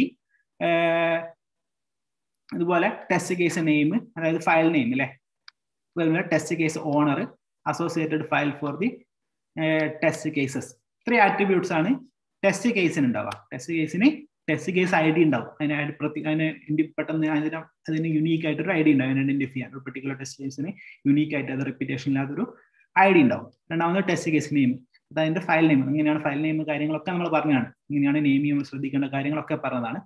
S1: അതുപോലെ ടെസ്റ്റ് കേസ് നെയിം, അതായത് ഫയൽ നെയിം അല്ലെ, test case owner, associated file for the test cases. ഇത്രയും ആട്രിബ്യൂട്ട്സ് ആണ് ടെസ്റ്റ് കേസിന് ഉണ്ടാവുക. ടെസ്റ്റ് കേസിന് ടെസ്റ്റ് കേസ് ID ഉണ്ടാവും. അതിന് പെട്ടെന്ന് അതിന് യുണീക്ക് ആയിട്ടൊരു ID ഉണ്ടാവും. അതിനെ ഐഡന്റിഫൈ ചെയ്യാൻ ഒരു പെർട്ടിക്കുലർ ടെസ്റ്റ് കേസിന് യുണീക്ക് ആയിട്ട് അത് റിപ്പീറ്റേഷൻ ഇല്ലാത്തൊരു ID ഉണ്ടാവും. രണ്ടാമത് ടെസ്റ്റ് കേസ് നെയിം, അതിന്റെ ഫയൽ നെയിം. ഇങ്ങനെയാണ് ഫയൽ നെയിം, കാര്യങ്ങളൊക്കെ നമ്മൾ പറഞ്ഞതാണ്. ഇങ്ങനെയാണ് നെയിം ചെയ്യുമ്പോൾ ശ്രദ്ധിക്കേണ്ട കാര്യങ്ങളൊക്കെ പറഞ്ഞതാണ്.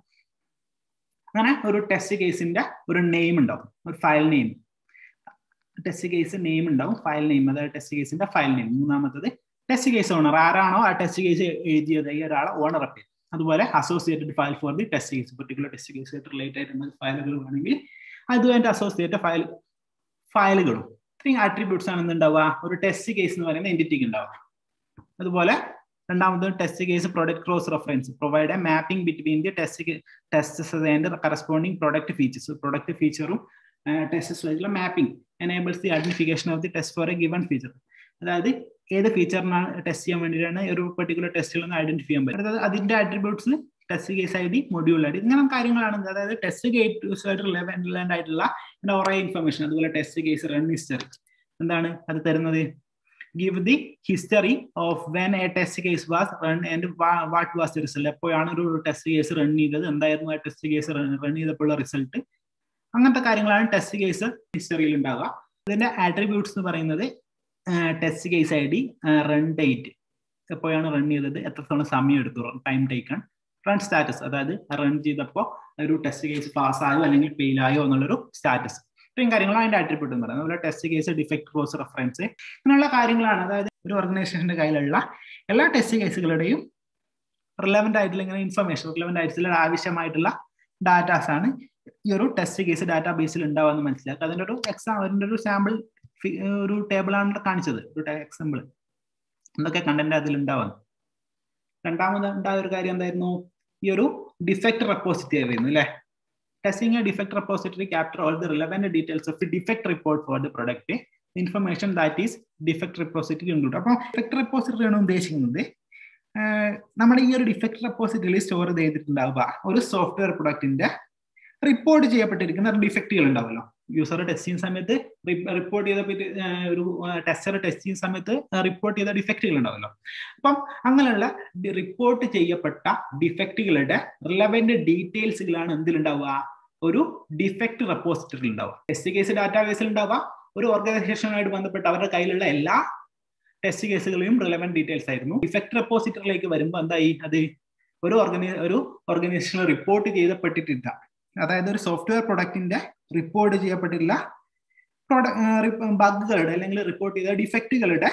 S1: അങ്ങനെ ഒരു ടെസ്റ്റ് കേസിന്റെ ഒരു നെയിം ഉണ്ടാവും, ഒരു file name. Test case name ഉണ്ടാവും, ഫയൽ നെയിം, അതായത് ടെസ്റ്റ് കേസിന്റെ ഫയൽ നെയിം. മൂന്നാമത്തത് ടെസ്റ്റ് കേസ് ഓണർ, ആരാണോ ആ ടെസ്റ്റ് കേസ് എഴുതിയത് ഈ ഒരാളെ ഓണർ പേര്. അതുപോലെ associated file for the test case, particular test case relate ആയിട്ടുള്ള ഫയലുകൾ വേണമെങ്കിൽ അതുമായിട്ട് അസോസിയേറ്റഡ് ഫയലുകളും. ഇത്രയും ആട്രിബ്യൂട്ട്സ് ആണ് ഉണ്ടാവുക ഒരു ടെസ്റ്റ് കേസ് എന്ന് പറയുന്ന എൻറ്റിറ്റിക്ക് ഉണ്ടാവുക. അതുപോലെ രണ്ടാമത് test case product cross reference, provide a mapping between the tests and corresponding product features. Product ഫീച്ചറും ടെസ്റ്റസ് ആയിട്ടുള്ള mapping enables the identification of the test for a given feature. അതായത് ഏത് ഫീച്ചറിനാണ് ടെസ്റ്റ് ചെയ്യാൻ വേണ്ടിയിട്ടാണ് ഒരു പെർട്ടിക്കുലർ ടെസ്റ്റുകൾ ഐഡന്റിഫൈ ചെയ്യാൻ പറ്റും. അതായത് അതിന്റെ attributes test case ID, module ID, ഇങ്ങനെ കാര്യങ്ങളാണ്. അതായത് ടെസ്റ്റ് കേസ് റിലവന്റ് ആയിട്ടുള്ള ഒറേ ഇൻഫർമേഷൻ. അതുപോലെ ടെസ്റ്റ് കേസ് റൺ ഹിസ്റ്ററി എന്താണ് അത് തരുന്നത്? give the history of when a test case was run and what was the result. എപ്പോഴാണ് ഒരു ടെസ്റ്റ് കേസ് റൺ ചെയ്തത്, എന്തായിരുന്നു ആ ടെസ്റ്റ് കേസ് റൺ ചെയ്തപ്പോഴുള്ള റിസൾട്ട്, അങ്ങനത്തെ കാര്യങ്ങളാണ് ടെസ്റ്റ് കേസ് ഹിസ്റ്ററിയിൽ ഉണ്ടാവുക. ഇതിന്റെ ആട്രിബ്യൂട്ട്സ് എന്ന് പറയുന്നത് test case ID, run date, എപ്പോഴാണ് റൺ ചെയ്തത്, എത്രത്തോളം സമയം എടുത്തു, ടൈം ടേക്കൺ, റൺ സ്റ്റാറ്റസ്, അതായത് റൺ ചെയ്തപ്പോൾ ഒരു ടെസ്റ്റ് കേസ് പാസ്സായോ അല്ലെങ്കിൽ ഫെയിൽ ആയോ എന്നുള്ളൊരു സ്റ്റാറ്റസ്. ഇത്രയും കാര്യങ്ങളാണ് അതിന്റെ ആട്രിബ്യൂട്ട് എന്ന് പറയുന്നത്. അതുപോലെ test case defect cross reference, ഇങ്ങനെയുള്ള കാര്യങ്ങളാണ്. അതായത് ഒരു ഓർഗനൈസേഷന്റെ കയ്യിലുള്ള എല്ലാ ടെസ്റ്റ് കേസുകളുടെയും റിലവന്റ് ആയിട്ടുള്ള ഇങ്ങനെ ഇൻഫർമേഷൻ, റിലവന്റ് ആയിട്ടുള്ള ആവശ്യമായിട്ടുള്ള ഡാറ്റാസ് ആണ് ഈ ഒരു ടെസ്റ്റ് കേസ് ഡാറ്റാബേസിൽ ഉണ്ടാവുമെന്ന് മനസ്സിലാക്കുക. അതിന്റെ ഒരു സാമ്പിൾ ഒരു ടേബിൾ ആണ് കാണിച്ചത്, ഒരു എക്സാമ്പിൾ എന്തൊക്കെ കണ്ടന്റ് അതിൽ ഉണ്ടാവുന്നു. രണ്ടാമത് ഉണ്ടായ ഒരു കാര്യം എന്തായിരുന്നു? ഈ ഒരു ഡിഫക്ട് റെപ്പോസിറ്ററി ആയിരുന്നു അല്ലെ. Testing a defect repository capture all the relevant details of the defect report for the product. Information that is defect repository include. അപ്പോൾ defect repository ആണ് ഉദ്ദേശിക്കുന്നത് നമ്മുടെ ഈ ഒരു ഡിഫക്ട് റെപ്പോസിറ്ററിയിൽ സ്റ്റോർ ചെയ്തിട്ടുണ്ടാവുക ഒരു സോഫ്റ്റ്വെയർ പ്രൊഡക്റ്റിന്റെ റിപ്പോർട്ട് ചെയ്യപ്പെട്ടിരിക്കുന്ന ഡിഫക്റ്റുകൾ ഉണ്ടാവുമല്ലോ. യൂസർ ടെസ്റ്റ് ചെയ്യുന്ന സമയത്ത് റിപ്പോർട്ട് ചെയ്ത ഒരു ടെസ്റ്റർ ടെസ്റ്റ് ചെയ്യുന്ന സമയത്ത് റിപ്പോർട്ട് ചെയ്ത ഡിഫക്റ്റുകൾ ഉണ്ടാവുമല്ലോ. അപ്പം അങ്ങനെയുള്ള റിപ്പോർട്ട് ചെയ്യപ്പെട്ട ഡിഫക്റ്റുകളുടെ റിലവന്റ് ഡീറ്റെയിൽസുകളാണ് എന്തിലുണ്ടാവുക? ഒരു ഡിഫക്ട് റെപ്പോസിറ്ററിയിൽ ഉണ്ടാവുക. ടെസ്റ്റ് കേസ് ഡാറ്റാബേസിൽ ഉണ്ടാവുക ഒരു ഓർഗനൈസേഷനുമായിട്ട് ബന്ധപ്പെട്ട് അവരുടെ കയ്യിലുള്ള എല്ലാ ടെസ്റ്റ് കേസുകളെയും റിലവന്റ് ഡീറ്റെയിൽസ് ആയിരുന്നു. ഡിഫക്ട് റെപ്പോസിറ്ററിലേക്ക് വരുമ്പോൾ എന്തായി? അത് ഒരു ഓർഗനൈസേഷൻ റിപ്പോർട്ട് ചെയ്യപ്പെട്ടിട്ടില്ല, അതായത് ഒരു സോഫ്റ്റ്വെയർ പ്രൊഡക്റ്റിന്റെ റിപ്പോർട്ട് ചെയ്യപ്പെട്ടിട്ടുള്ള ബഗുകളുടെ അല്ലെങ്കിൽ റിപ്പോർട്ട് ചെയ്ത ഡിഫക്റ്റുകളുടെ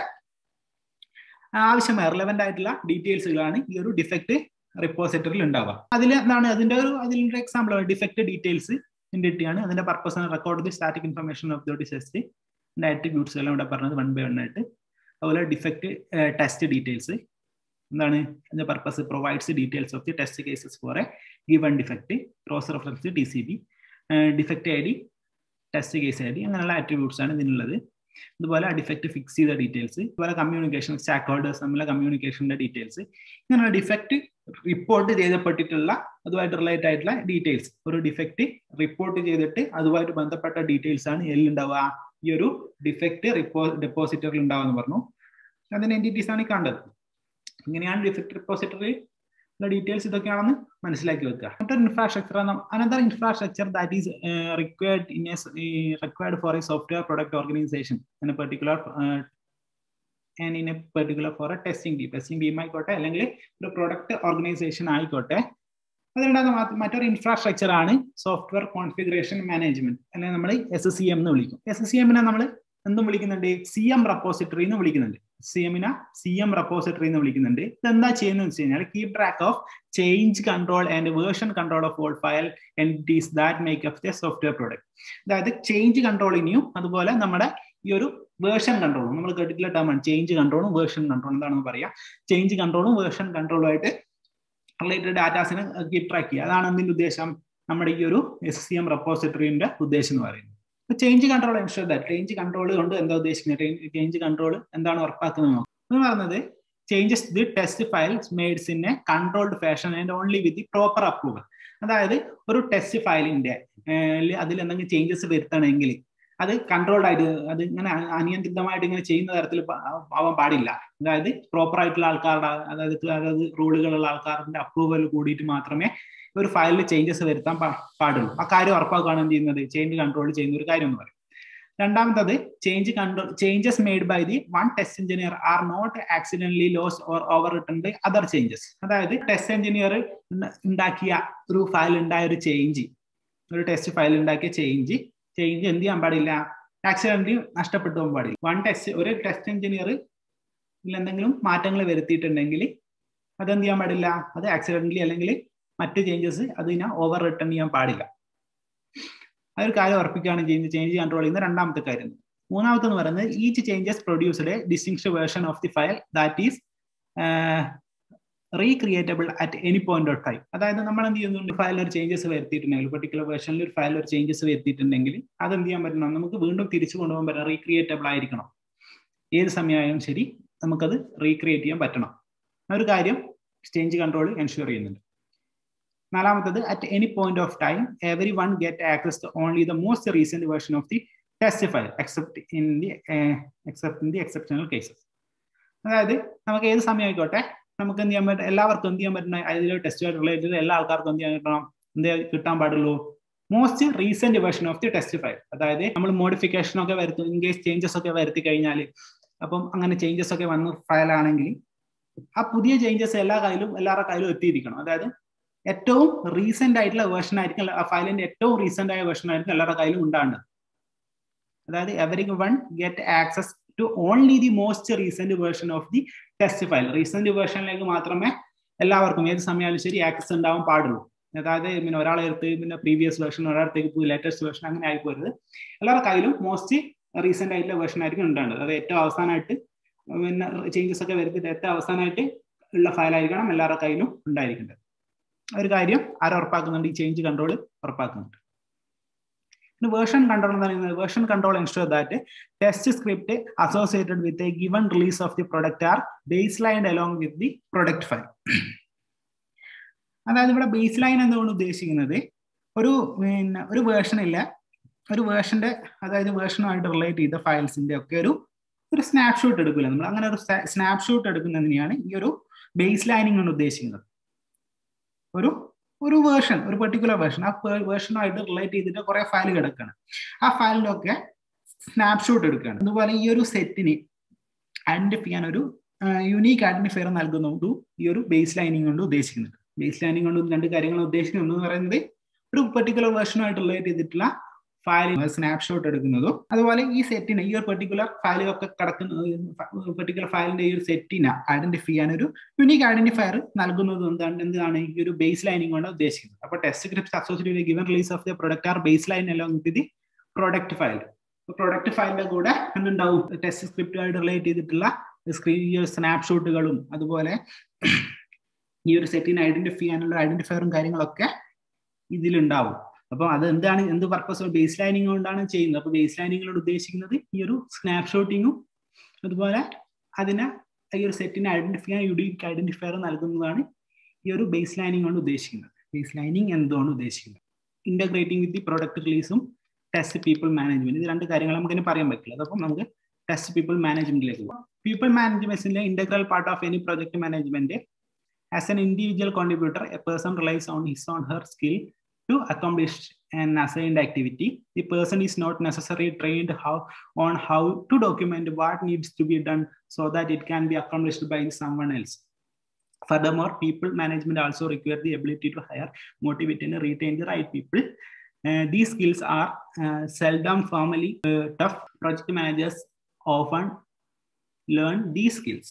S1: ആവശ്യമായ റിലവന്റ് ആയിട്ടുള്ള ഡീറ്റെയിൽസുകളാണ് ഈ ഒരു ഡിഫക്ട് റിപ്പോസിറ്ററിയിൽ ഉണ്ടാവുക. അതിന്റെ ഒരു എക്സാമ്പിൾ ഡിഫക്ട് ഡീറ്റെയിൽസ് ആണ്. അതിന്റെ purpose record the static information of the test, attributes എല്ലാം ഇവിടെ പറഞ്ഞത് 1 by 1 ആയിട്ട് അതുപോലെ ഡിഫക്റ്റ് ടെസ്റ്റ് ഡീറ്റെയിൽസ്. എന്താണ് അതിന്റെ purpose? Provides details of the test cases for a given defect, cross reference TCP, defect ID, test case ID, അങ്ങനെയുള്ള ആട്രിബ്യൂട്ട്സ് ആണ് ഇതിനുള്ളത്. അതുപോലെ ഡിഫക്റ്റ് ഫിക്സ് ചെയ്ത ഡീറ്റെയിൽസ്, അതുപോലെ കമ്മ്യൂണിക്കേഷൻ, സ്റ്റാക്ക് ഹോൾഡേഴ്സ് തമ്മിലുള്ള കമ്മ്യൂണിക്കേഷന്റെ ഡീറ്റെയിൽസ്, ഇങ്ങനെയുള്ള ഡിഫക്റ്റ് റിപ്പോർട്ട് ചെയ്യപ്പെട്ടിട്ടുള്ള അതുമായിട്ട് റിലേറ്റ് ആയിട്ടുള്ള ഡീറ്റെയിൽസ്. ഒരു ഡിഫക്റ്റ് റിപ്പോർട്ട് ചെയ്തിട്ട് അതുമായിട്ട് ബന്ധപ്പെട്ട ഡീറ്റെയിൽസ് ആണ് ഉണ്ടാവുക, ഈ ഒരു ഡിഫക്റ്റ് ഡെപ്പോസിറ്ററിൽ ഉണ്ടാവുക എന്ന് പറഞ്ഞു. അതിന്റെ എൻറ്റിറ്റീസ് ആണ് ഈ കണ്ടത്. ഇങ്ങനെയാണ് ഡിഫക്റ്റ് റിപ്പോസിറ്ററി ഡീറ്റെയിൽസ് ഇതൊക്കെയാണെന്ന് മനസ്സിലാക്കി വെക്കുക. മറ്റൊരു infrastructure, another infrastructure that is required for a software product organization in a particular for a testing team ആയിക്കോട്ടെ അല്ലെങ്കിൽ ഒരു പ്രൊഡക്റ്റ് ഓർഗനൈസേഷൻ ആയിക്കോട്ടെ, അതിലുണ്ടാകുന്ന മറ്റൊരു ഇൻഫ്രാസ്ട്രക്ചർ ആണ് സോഫ്റ്റ്വെയർ കോൺഫിഗറേഷൻ മാനേജ്മെന്റ്, അല്ലെങ്കിൽ നമ്മൾ SCM എന്ന് വിളിക്കും. SCM-നെ നമ്മൾ എന്തും വിളിക്കുന്നുണ്ട്? CM റെപ്പോസിറ്ററി എന്ന് വിളിക്കുന്നുണ്ട്. CM റെപ്പോസിറ്ററി എന്ന് വിളിക്കുന്നുണ്ട്. ഇതെന്താ ചെയ്യുന്നത് വെച്ച് കഴിഞ്ഞാൽ keep track of change control and version control of all file entities that make up the software product. അതായത് ചേഞ്ച് കൺട്രോളിനെയും അതുപോലെ നമ്മുടെ ഈ ഒരു വേർഷൻ കൺട്രോളും, നമ്മൾ കേട്ടിട്ടുള്ള ടേമാണ് ചേഞ്ച് കൺട്രോളും വേർഷൻ കൺട്രോളും. എന്താണെന്ന് പറയാം, ചേഞ്ച് കൺട്രോളും വേർഷൻ കൺട്രോളും ആയിട്ട് റിലേറ്റഡ് ഡാറ്റാസിനെ കീപ് ട്രാക്ക് ചെയ്യുക. അതാണ് അതിന്റെ ഉദ്ദേശം, നമ്മുടെ ഈ ഒരു SCM റെപ്പോസിറ്ററിന്റെ ഉദ്ദേശം എന്ന് പറയുന്നത്. Change control ensure that, change control കൊണ്ട് എന്താ ഉദ്ദേശിക്കുന്നത്, ചേഞ്ച് കൺട്രോൾ എന്താണ് ഉറപ്പാക്കുന്നത് എന്ന് പറയുന്നത്, changes the test files mades in a controlled fashion and only with the proper approval. അതായത് ഒരു ടെസ്റ്റ് ഫയലിന്റെ അതിൽ എന്തെങ്കിലും ചേഞ്ചസ് വരുത്തണമെങ്കിൽ അത് കൺട്രോൾഡ് ആയിട്ട്, അത് ഇങ്ങനെ അനിയന്ത്രിതമായിട്ട് ഇങ്ങനെ ചെയ്യുന്ന തരത്തിൽ ആവാൻ പാടില്ല. അതായത് പ്രോപ്പർ ആയിട്ടുള്ള ആൾക്കാരുടെ, അതായത് റൂളുകളുള്ള ആൾക്കാരുടെ അപ്രൂവൽ കൂടിയിട്ട് മാത്രമേ ഒരു ഫയലിൽ ചേഞ്ചസ് വരുത്താൻ പാടുള്ളൂ. ആ കാര്യം ഉറപ്പാക്കുകയാണ് എന്ത് ചെയ്യുന്നത്, ചേഞ്ച് കൺട്രോൾ ചെയ്യുന്ന ഒരു കാര്യം എന്ന് പറയും. രണ്ടാമത്തത് changes made by the one test engineer are not accidentally lose or overwritten by other changes. അതായത് ടെസ്റ്റ് എഞ്ചിനീയർ ഉണ്ടാക്കിയ ഒരു ഫയൽ ഉണ്ടായ ഒരു ചേഞ്ച്, ഒരു ടെസ്റ്റ് ഫയൽ ഉണ്ടാക്കിയ ചേഞ്ച് എന്ത് ചെയ്യാൻ പാടില്ല, ആക്സിഡന്റലി നഷ്ടപ്പെട്ടു പോകാൻ പാടില്ല. ഒരു ടെസ്റ്റ് എഞ്ചിനീയർ എന്തെങ്കിലും മാറ്റങ്ങൾ വരുത്തിയിട്ടുണ്ടെങ്കിൽ അതെന്ത് ചെയ്യാൻ പാടില്ല, അത് ആക്സിഡന്റലി അല്ലെങ്കിൽ മറ്റ് ചേഞ്ചസ് അതിനെ ഓവർ റിട്ടേൺ ചെയ്യാൻ പാടില്ല. അതൊരു കാര്യം ഉറപ്പിക്കുകയാണ് ചേഞ്ച് കൺട്രോൾ ചെയ്യുന്ന രണ്ടാമത്തെ കാര്യം. മൂന്നാമത്തെന്ന് പറയുന്നത് each changes produced a distinct version of the file that is recreatable at any point of time. അതായത് നമ്മൾ എന്ത് ചെയ്യുന്നുണ്ട്, ഫയലിൽ ഒരു ചേഞ്ചസ് വരുത്തിയിട്ടുണ്ടെങ്കിൽ, പെർട്ടിക്കുലർ വേർഷനിൽ ഒരു ഫയലിൽ ഒരു ചേഞ്ചസ് വരുത്തിയിട്ടുണ്ടെങ്കിൽ അത് എന്ത് ചെയ്യാൻ പറ്റണം, നമുക്ക് വീണ്ടും തിരിച്ചു കൊണ്ടുപോകാൻ പറ്റണം, റീക്രിയേറ്റബിൾ ആയിരിക്കണം. ഏത് സമയമായാലും ശരി നമുക്കത് റീക്രിയേറ്റ് ചെയ്യാൻ പറ്റണം. ആ ഒരു കാര്യം ചേഞ്ച് കൺട്രോൾ എൻഷുർ ചെയ്യുന്നുണ്ട്. നാലാമത്തത് at any point of time everyone get access to only the most recent version of the test file except in the exceptional cases. അതായത് നമുക്ക് ഏത് സമയം ആയിക്കോട്ടെ നമുക്ക് എന്ത് ചെയ്യാൻ പറ്റും, എല്ലാവർക്കും എന്ത് ചെയ്യാൻ പറ്റുന്ന അതിൽ ടെസ്റ്റുമായിട്ട് റിലേറ്റഡ് എല്ലാ ആൾക്കാർക്കും എന്ത് ചെയ്യാൻ കിട്ടണം, കിട്ടാൻ പാടുള്ളൂ most recent version of the test file. അതായത് നമ്മൾ മോഡിഫിക്കേഷൻ ഒക്കെ വരുത്തും, ഇൻ കേസ് ചേഞ്ചസ് ഒക്കെ വരുത്തി കഴിഞ്ഞാൽ, അപ്പം അങ്ങനെ ചേഞ്ചസ് ഒക്കെ വന്ന ഫയലാണെങ്കിൽ ആ പുതിയ ചേഞ്ചസ് എല്ലാവരുടെ കയ്യിലും എത്തിയിരിക്കണം. അതായത് ഏറ്റവും റീസെന്റ് ആയിട്ടുള്ള വേർഷൻ ആയിരിക്കും, ആ ഫയലിന്റെ ഏറ്റവും റീസെന്റ് ആയ വേർഷൻ ആയിരിക്കും എല്ലാവരുടെ കയ്യിലും ഉണ്ടാകേണ്ടത്. അതായത് everyone get access to only the most recent version of the test file. Recent വേർഷനിലേക്ക് മാത്രമേ എല്ലാവർക്കും ഏത് സമയമായാലും ശരി ആക്സസ് ഉണ്ടാവാൻ പാടുള്ളൂ. അതായത് പിന്നെ ഒരാളെ എടുത്ത് പിന്നെ പ്രീവിയസ് വേർഷൻ, ഒരാളത്തേക്ക് ലേറ്റസ്റ്റ് വേർഷൻ അങ്ങനെ ആയിപ്പോരുത്. എല്ലാവരുടെ കയ്യിലും മോസ്റ്റ് റീസെന്റ് ആയിട്ടുള്ള വേർഷൻ ആയിരിക്കും ഉണ്ടാകേണ്ടത്. അത് ഏറ്റവും അവസാനമായിട്ട് പിന്നെ ചേഞ്ചസ് ഒക്കെ വരുത്തിയിട്ട് ഏറ്റവും അവസാനമായിട്ട് ഉള്ള ഫയലായിരിക്കണം എല്ലാവരുടെ കയ്യിലും ഉണ്ടായിരിക്കേണ്ടത്. ഒരു കാര്യം ആരും ഉറപ്പാക്കുന്നുണ്ട്, ഈ ചേഞ്ച് കൺട്രോൾ ഉറപ്പാക്കുന്നുണ്ട്. വേർഷൻ കൺട്രോൾ എന്ന് പറയുന്നത്, version control ensure that test script associated with a given release of the product are baselined along with the product file. അതായത് ഇവിടെ ബേസ് ലൈൻ എന്തുകൊണ്ട് ഉദ്ദേശിക്കുന്നത്, ഒരു വേർഷനില്ല, ഒരു വേർഷന്റെ അതായത് വേർഷനുമായിട്ട് റിലേറ്റ് ചെയ്ത ഫയൽസിന്റെ ഒക്കെ ഒരു സ്നാപ്ഷോട്ട് എടുക്കില്ല നമ്മൾ. അങ്ങനെ ഒരു സ്നാപ്ഷോട്ട് എടുക്കുന്നതിനെയാണ് ഈ ഒരു ബേസ് ലൈനിങ് കൊണ്ട് ഉദ്ദേശിക്കുന്നത്. ഒരു വേർഷൻ, ഒരു പെർട്ടിക്കുലർ വേർഷൻ, ആ വേർഷനുമായിട്ട് റിലേറ്റ് ചെയ്തിട്ട് കുറെ ഫയൽ കിടക്കുകയാണ്, ആ ഫയലിന്റെ ഒക്കെ സ്നാപ്ഷോട്ട് എടുക്കുകയാണ്. അതുപോലെ ഈ ഒരു സെറ്റിന് ഐഡന്റിഫൈ ചെയ്യാൻ ഒരു യുണീക്ക് ഐഡന്റിഫയർ നൽകുന്നത് ഈ ഒരു ബേസ് ലൈനിങ് കൊണ്ട് ഉദ്ദേശിക്കുന്നുണ്ട്. ബേസ് ലൈനിങ് കൊണ്ട് രണ്ട് കാര്യങ്ങൾ ഉദ്ദേശിക്കുന്നത് എന്ന് പറയുന്നത്, ഒരു പെർട്ടിക്കുലർ വേർഷനുമായിട്ട് റിലേറ്റ് ചെയ്തിട്ടുള്ള ഫയൽ സ്നാപ്ഷോട്ട് എടുക്കുന്നതും, അതുപോലെ ഈ സെറ്റിനെ, ഈ ഒരു പെർട്ടിക്കുലർ ഫയലൊക്കെ കിടക്കുന്ന പെർട്ടിക്കുലർ ഫയലിന്റെ ഈ ഒരു സെറ്റിനെ ഐഡന്റിഫൈ ചെയ്യാൻ ഒരു യുണീക്ക് ഐഡന്റിഫയർ നൽകുന്നതും എന്താണ് ഈ ഒരു ബേസ് ലൈനിങ് കൊണ്ട് ഉദ്ദേശിക്കുന്നത്. അപ്പോൾ test script associated given release of the product are base line along with the product file. Product ഫയലിന്റെ കൂടെ എന്തുണ്ടാവും, ടെസ്റ്റ് സ്ക്രിപ്റ്റുമായിട്ട് റിലേറ്റ് ചെയ്തിട്ടുള്ള സ്നാപ്ഷോട്ടുകളും അതുപോലെ ഈ ഒരു സെറ്റിനെ ഐഡന്റിഫൈ ചെയ്യാനുള്ള ഐഡന്റിഫയറും കാര്യങ്ങളൊക്കെ ഇതിലുണ്ടാവും. അപ്പോൾ അത് എന്ത് പർപ്പസ് ബേസ് ലൈനിങ് കൊണ്ടാണ് ചെയ്യുന്നത്. അപ്പോൾ ബേസ് ലൈനിങ്ങിനോട് ഉദ്ദേശിക്കുന്നത് ഈ ഒരു സ്നാപ്ഷോട്ടിങ്ങും അതുപോലെ അതിനെ ഈ ഒരു സെറ്റിനെ ഐഡന്റിഫൈ ചെയ്യാൻ യുണീക്ക് ഐഡന്റിഫയർ നൽകുന്നതാണ് ഈ ഒരു ബേസ് ലൈനിങ് കൊണ്ട് ഉദ്ദേശിക്കുന്നത്. ബേസ് ലൈനിങ് എന്തുകൊണ്ട് ഉദ്ദേശിക്കുന്നത്? ഇന്റഗ്രേറ്റിംഗ് വിത്ത് ദി പ്രൊഡക്റ്റ് റിലീസും ടെസ്റ്റ് പീപ്പിൾ മാനേജ്മെന്റ്, ഇത് രണ്ട് കാര്യങ്ങൾ നമുക്ക് ഇനി പറയാൻ പറ്റില്ല. അതപ്പം നമുക്ക് ടെസ്റ്റ് പീപ്പിൾ മാനേജ്മെന്റിലേക്ക് പോകാം. പീപ്പിൾ മാനേജ്മെന്റിന്റെ integral part of any project management. As an individual contributor, a person relies on his or her skill to accomplish an assigned activity. The person is not necessarily trained on how to document what needs to be done so that it can be accomplished by someone else. Furthermore, people management also require the ability to hire, motivate, and retain the right people. These skills are seldom formally tough. Project managers often learn these skills.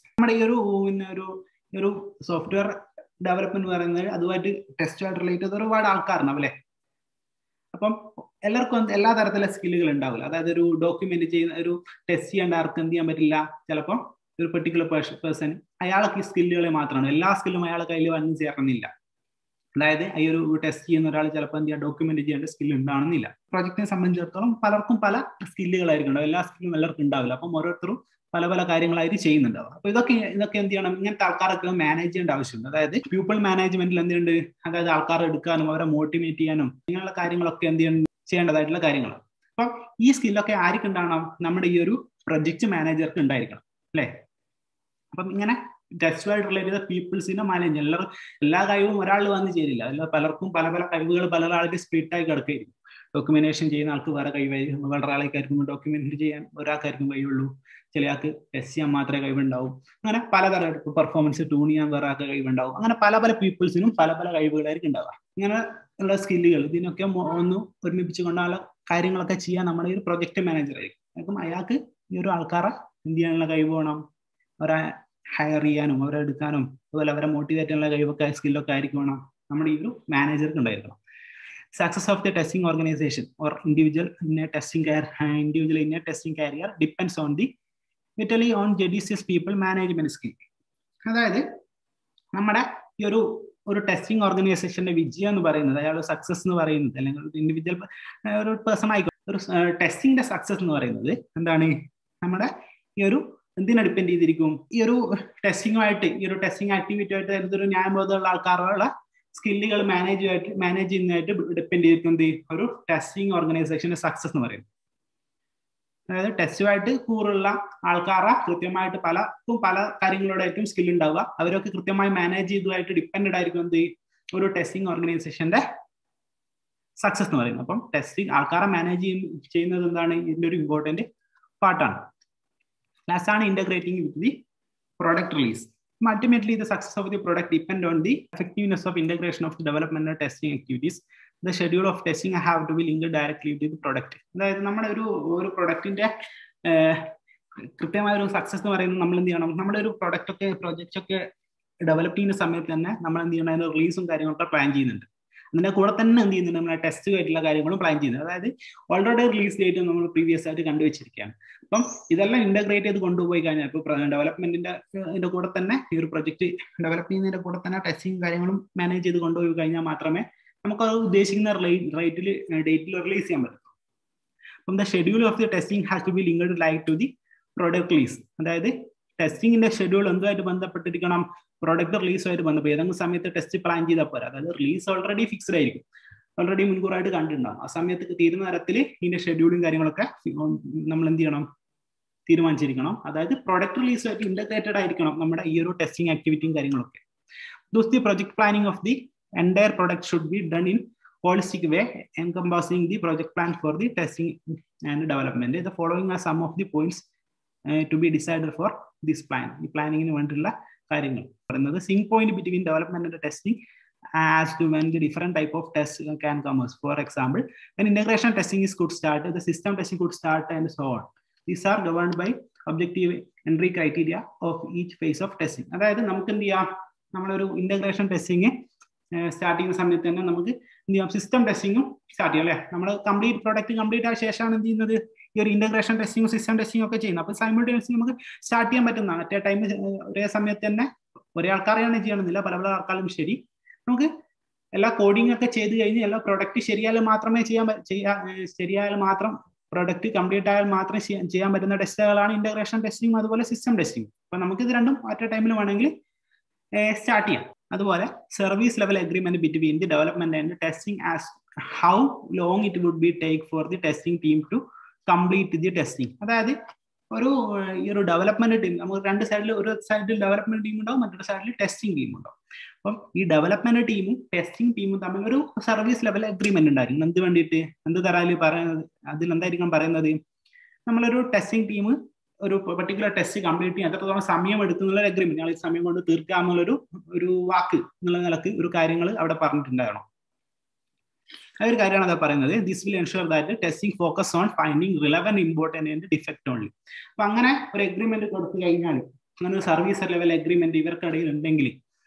S1: ഒരു സോഫ്റ്റ്വെയർ ഡെവലപ്മെന്റ് പറയുന്നത് അതുമായിട്ട് ടെസ്റ്റുമായിട്ട് റിലേറ്റ് ചെയ്ത ഒരുപാട് ആൾക്കാരുണ്ടാവും അല്ലേ. അപ്പം എല്ലാവർക്കും എല്ലാ തരത്തിലുള്ള സ്കില്ലുകൾ ഉണ്ടാവില്ല. അതായത് ഒരു ഡോക്യുമെന്റ് ചെയ്യുന്ന ഒരു ടെസ്റ്റ് ചെയ്യേണ്ട ആർക്ക് എന്ത് ചെയ്യാൻ പറ്റില്ല. ചിലപ്പം ഒരു പെർട്ടിക്കുലർ പേഴ്സൺ അയാൾക്ക് ഈ സ്കില്ലുകളെ മാത്രമാണ്, എല്ലാ സ്കില്ലും അയാളെ കയ്യിൽ വന്ന് ചേർന്നില്ല. അതായത് ഈ ഒരു ടെസ്റ്റ് ചെയ്യുന്ന ഒരാൾ ചിലപ്പോൾ എന്ത് ചെയ്യാം ഡോക്യുമെന്റ് ചെയ്യേണ്ട സ്കില്ല് ഉണ്ടാവണമെന്നില്ല. പ്രോജക്റ്റിനെ സംബന്ധിച്ചിടത്തോളം പലർക്കും പല സ്കില്ലുകളായിരിക്കും ഉണ്ടാവും, എല്ലാ സ്കില്ലും എല്ലാവർക്കും ഉണ്ടാവില്ല. അപ്പം ഓരോരുത്തരും പല പല കാര്യങ്ങളായിട്ട് ചെയ്യുന്നുണ്ടാവും. അപ്പൊ ഇതൊക്കെ എന്ത് ചെയ്യണം, ഇങ്ങനത്തെ ആൾക്കാരൊക്കെ മാനേജ് ചെയ്യേണ്ട ആവശ്യമുണ്ട്. അതായത് പീപ്പിൾ മാനേജ്മെന്റിൽ എന്തുണ്ട്, അതായത് ആൾക്കാരെ എടുക്കാനും അവരെ മോട്ടിവേറ്റ് ചെയ്യാനും ഇങ്ങനെയുള്ള കാര്യങ്ങളൊക്കെ എന്ത് ചെയ്യേണ്ടതായിട്ടുള്ള കാര്യങ്ങൾ. അപ്പം ഈ സ്കില്ലൊക്കെ ആർക്ക് ഉണ്ടാവണം, നമ്മുടെ ഈ ഒരു പ്രൊജക്ട് മാനേജർക്ക് ഉണ്ടായിരിക്കണം അല്ലേ. അപ്പം ഇങ്ങനെ ടെസ്റ്റുമായിട്ട് റിലേറ്റ് ചെയ്ത പീപ്പിൾസിന്റെ മാനേജ് എല്ലാ കഴിവും ഒരാൾ വന്ന് ചേരില്ല. അല്ല പലർക്കും പല പല കഴിവുകൾ പല ആൾക്ക് സ്പ്ലിറ്റായി കിടക്കുകയായിരിക്കും. ഡോക്യുമെന്റേഷൻ ചെയ്യുന്ന ആൾക്ക് വേറെ കഴിവായിരിക്കും, വേറെ ആൾക്കാർക്കും ഡോക്യുമെന്റ് ചെയ്യാൻ ഒരാൾക്കാർക്കും കഴിവുള്ളൂ, ചില ആൾക്ക് ടെസ്റ്റ് ചെയ്യാൻ മാത്രമേ കഴിവുണ്ടാവും. അങ്ങനെ പലതരം പെർഫോമൻസ് ട്യൂൺ ചെയ്യാൻ വേറെ ആൾക്ക് കഴിവുണ്ടാവും. അങ്ങനെ പല പല പീപ്പിൾസിനും പല പല കഴിവുകളായിരിക്കും ഉണ്ടാവുക. ഇങ്ങനെ ഉള്ള സ്കില്ലുകൾ ഇതിനൊക്കെ ഒന്ന് ഒരുമിപ്പിച്ച് കൊണ്ടുള്ള കാര്യങ്ങളൊക്കെ ചെയ്യാൻ നമ്മുടെ ഈ ഒരു പ്രൊജക്ട് മാനേജർ ആയിരിക്കും. അപ്പം അയാൾക്ക് ഈ ഒരു ആൾക്കാരെ എന്ത് ചെയ്യാനുള്ള കഴിവ് വേണം, അവരെ ഹയർ ചെയ്യാനും അവരെ എടുക്കാനും അതുപോലെ അവരെ മോട്ടിവേറ്റ് ചെയ്യാനുള്ള കഴിവൊക്കെ സ്കില്ലൊക്കെ ആയിരിക്കും വേണം നമ്മുടെ ഈ ഒരു മാനേജർക്ക് ഉണ്ടായിരിക്കണം. Success of the testing organization or individual in a testing career depends on the vitally on judicious people management skill. അതായത് നമ്മുടെ ഈ ഒരു ടെസ്റ്റിംഗ് ഓർഗനൈസേഷന്റെ വിജയം എന്ന് പറയുന്നത്, അയാളുടെ സക്സസ് എന്ന് പറയുന്നത്, അല്ലെങ്കിൽ ഇൻഡിവിജ്വൽ ഒരു പേഴ്സൺ ആയിക്കോട്ടെ, ഒരു ടെസ്റ്റിംഗിന്റെ സക്സസ് എന്ന് പറയുന്നത് എന്താണ്, നമ്മുടെ ഈ ഒരു എന്തിനെ ഡിപ്പെൻഡ് ചെയ്തിരിക്കും, ഈ ഒരു ടെസ്റ്റിംഗുമായിട്ട് ഈ ഒരു ടെസ്റ്റിംഗ് ആക്ടിവിറ്റി ആയിട്ട് എന്തൊരു ന്യായബോധമുള്ള ആൾക്കാരുടെ സ്കില്ലുകൾ മാനേജ് ചെയ്യുന്നതായിട്ട് ഡിപ്പെൻഡ് ചെയ്തിരിക്കുന്നത് ഒരു ടെസ്റ്റിംഗ് ഓർഗനൈസേഷന്റെ സക്സസ് എന്ന് പറയുന്നത്. അതായത് ടെസ്റ്റുമായിട്ട് കൂറുള്ള ആൾക്കാരെ കൃത്യമായിട്ട് പലർക്കും പല കാര്യങ്ങളോടായിരിക്കും സ്കിൽ ഉണ്ടാവുക, അവരൊക്കെ കൃത്യമായി മാനേജ് ചെയ്തതായിട്ട് ഡിപ്പെൻഡ് ആയിരിക്കും എന്ത് ഒരു ടെസ്റ്റിംഗ് ഓർഗനൈസേഷന്റെ സക്സസ് എന്ന് പറയുന്നത്. അപ്പം ടെസ്റ്റിംഗ് ആൾക്കാരെ മാനേജ് ചെയ്യുന്നത് എന്താണ്, ഇതിന്റെ ഒരു ഇമ്പോർട്ടന്റ് പാർട്ടാണ്. Last ആണ് integrating with the product release. Ultimately, the success of the product depend on the effectiveness of integration of the development and testing activities. The schedule of testing have to be linked directly to the product. അതായത് നമ്മുടെ ഒരു പ്രൊഡക്റ്റിന്റെ കൃത്യമായ ഒരു സക്സസ് എന്ന് പറയുന്നത് നമ്മൾ എന്ത് ചെയ്യണം, നമ്മുടെ ഒരു പ്രൊജക്റ്റ് ഒക്കെ ഡെവലപ്പ് ചെയ്യുന്ന സമയത്ത് തന്നെ നമ്മൾ എന്ത് ചെയ്യണം, അതിന്റെ റിലീസും കാര്യങ്ങളൊക്കെ പ്ലാൻ ചെയ്യുന്നുണ്ട്. അതിന്റെ കൂടെ തന്നെ എന്ത് ചെയ്യുന്നുണ്ട്, നമ്മുടെ ടെസ്റ്റ് ആയിട്ടുള്ള കാര്യങ്ങളും പ്ലാൻ ചെയ്യുന്നത്. അതായത് ഓൾറെഡി റിലീസ് ഡേറ്റ് നമ്മൾ പ്രീവിയസ് ആയിട്ട് കണ്ടുവച്ചിരിക്കുകയാണ്. അപ്പം ഇതെല്ലാം ഇന്റഗ്രേറ്റ് ചെയ്ത് കൊണ്ടുപോയി കഴിഞ്ഞാൽ ഇപ്പോൾ ഡെവലപ്മെന്റിന്റെ കൂടെ തന്നെ ഈ ഒരു പ്രൊജക്ട് ഡെവലപ്പ് ചെയ്യുന്നതിന്റെ കൂടെ തന്നെ ടെസ്റ്റിംഗ് കാര്യങ്ങളും മാനേജ് ചെയ്ത് കൊണ്ടുപോയി കഴിഞ്ഞാൽ മാത്രമേ നമുക്ക് അത് ഉദ്ദേശിക്കുന്ന ഡേറ്റിൽ റിലീസ് ചെയ്യാൻ പറ്റും. അപ്പം the schedule of the testing has to be linked like to the product release. അതായത് ടെസ്റ്റിംഗിന്റെ ഷെഡ്യൂൾ എന്തുമായിട്ട് ബന്ധപ്പെട്ടിരിക്കണം, പ്രൊഡക്റ്റ് റിലീസുമായിട്ട് ബന്ധപ്പെട്ട് ഏതെങ്കിലും സമയത്ത് ടെസ്റ്റ് പ്ലാൻ ചെയ്താൽ പോരാ. അതായത് റിലീസ് ഓൾറെഡി ഫിക്സ്ഡ് ആയിരിക്കും, ഓൾറെഡി മുൻകൂറായിട്ട് കണ്ടിട്ടുണ്ടാവും. ആ സമയത്ത് തീരുന്ന തരത്തിൽ ഇതിന്റെ ഷെഡ്യൂളും കാര്യങ്ങളൊക്കെ നമ്മൾ എന്ത് ചെയ്യണം, തീരുമാനിച്ചിരിക്കണം. അതായത് പ്രൊഡക്റ്റ് റിലീസുമായിട്ട് ഇന്റഗ്രേറ്റഡ് ആയിരിക്കണം നമ്മുടെ ഈ ഒരു ടെസ്റ്റിംഗ് ആക്ടിവിറ്റിയും കാര്യങ്ങളൊക്കെ. Thus the project planning of the entire product should be done in holistic way, encompassing the project plan for the testing and development. The following are some of the points to be decided for this plan. ഈ പ്ലാനിങ്ങിന് വേണ്ടിയുള്ള കാര്യങ്ങൾ പറയുന്നത് sync point between development and testing as to when the different type of tests can come. For example, when integration testing could start, the system testing could start, and so on. These are governed by objective entry criteria of each phase of testing. അതായത് നമുക്ക് എന്ത് ചെയ്യാം, നമ്മളൊരു ഇന്റഗ്രേഷൻ ടെസ്റ്റിങ് സ്റ്റാർട്ട് ചെയ്യുന്ന സമയത്ത് തന്നെ നമുക്ക് എന്ത് ചെയ്യാം, സിസ്റ്റം ടെസ്റ്റിങ്ങും സ്റ്റാർട്ട് ചെയ്യാം അല്ലെ. നമ്മൾ പ്രൊഡക്റ്റ് കംപ്ലീറ്റ് ആയ ശേഷമാണ് എന്ത് ചെയ്യുന്നത്, ഈ ഒരു ഇന്റഗ്രേഷൻ ടെസ്റ്റിംഗും സിസ്റ്റം ടെസ്റ്റിംഗും ഒക്കെ ചെയ്യുന്നത്. അപ്പോൾ സൈമിൾട്ടേനിയസ്ലി നമുക്ക് സ്റ്റാർട്ട് ചെയ്യാൻ പറ്റുന്നതാണ്. അറ്റ് എ ടൈം ഒരേ സമയത്ത് തന്നെ ഒരേ ആൾക്കാരെയാണ് ചെയ്യണമെന്നില്ല, പല പല ആൾക്കാരും ശരി. നമുക്ക് എല്ലാ കോഡിംഗ് ഒക്കെ ചെയ്ത് കഴിഞ്ഞ് എല്ലാ പ്രൊഡക്റ്റ് ശരിയായാലും മാത്രമേ ശരിയായാൽ മാത്രം പ്രൊഡക്റ്റ് കംപ്ലീറ്റ് ആയാൽ മാത്രം ചെയ്യാൻ പറ്റുന്ന ടെസ്റ്റുകളാണ് ഇന്റഗ്രേഷൻ ടെസ്റ്റിംഗ് അതുപോലെ സിസ്റ്റം ടെസ്റ്റിംഗ്. അപ്പൊ നമുക്ക് ഇത് രണ്ടും അറ്റ് എ ടൈമിൽ വേണമെങ്കിൽ സ്റ്റാർട്ട് ചെയ്യാം. അതുപോലെ service level agreement between the development and testing as how long it would be take for the testing team to complete the testing. അതായത് ഈ ഒരു ഡെവലപ്മെന്റ് ടീം, നമുക്ക് രണ്ട് സൈഡിൽ, ഒരു സൈഡിൽ ഡെവലപ്മെന്റ് ടീം ഉണ്ടാവും, മറ്റൊരു സൈഡിൽ ടെസ്റ്റിംഗ് ടീം ഉണ്ടാവും. അപ്പം ഈ ഡെവലപ്മെന്റ് ടീമും ടെസ്റ്റിംഗ് ടീമും തമ്മിൽ ഒരു സർവീസ് ലെവൽ അഗ്രിമെന്റ് ഉണ്ടായിരിക്കും. എന്ത് വേണ്ടിയിട്ട്, എന്ത് തരാല് പറയുന്നത്, അതിൽ എന്തായിരിക്കും പറയുന്നത്, നമ്മളൊരു ടെസ്റ്റിംഗ് ടീം ഒരു പെർട്ടിക്കുലർ ടെസ്റ്റ് കംപ്ലീറ്റ് ചെയ്യാൻ എത്രത്തോളം സമയം എടുക്കുന്നുള്ള അഗ്രിമെന്റ്, ഞങ്ങൾ ഈ സമയം കൊണ്ട് തീർക്കാമെന്നുള്ളൊരു വാക്ക് എന്നുള്ള നിലക്ക് ഒരു കാര്യങ്ങൾ അവിടെ പറഞ്ഞിട്ടുണ്ടാകണം. ആ ഒരു കാര്യമാണ് അത് പറയുന്നത്. This will ensure that testing focus on finding relevant important and defect only. അപ്പൊ അങ്ങനെ ഒരു അഗ്രിമെന്റ് കൊടുത്തു കഴിഞ്ഞാൽ, അങ്ങനെ ഒരു സർവീസ് ലെവൽ അഗ്രിമെന്റ് ഇവർക്കിടയിൽ ഉണ്ടെങ്കിൽ,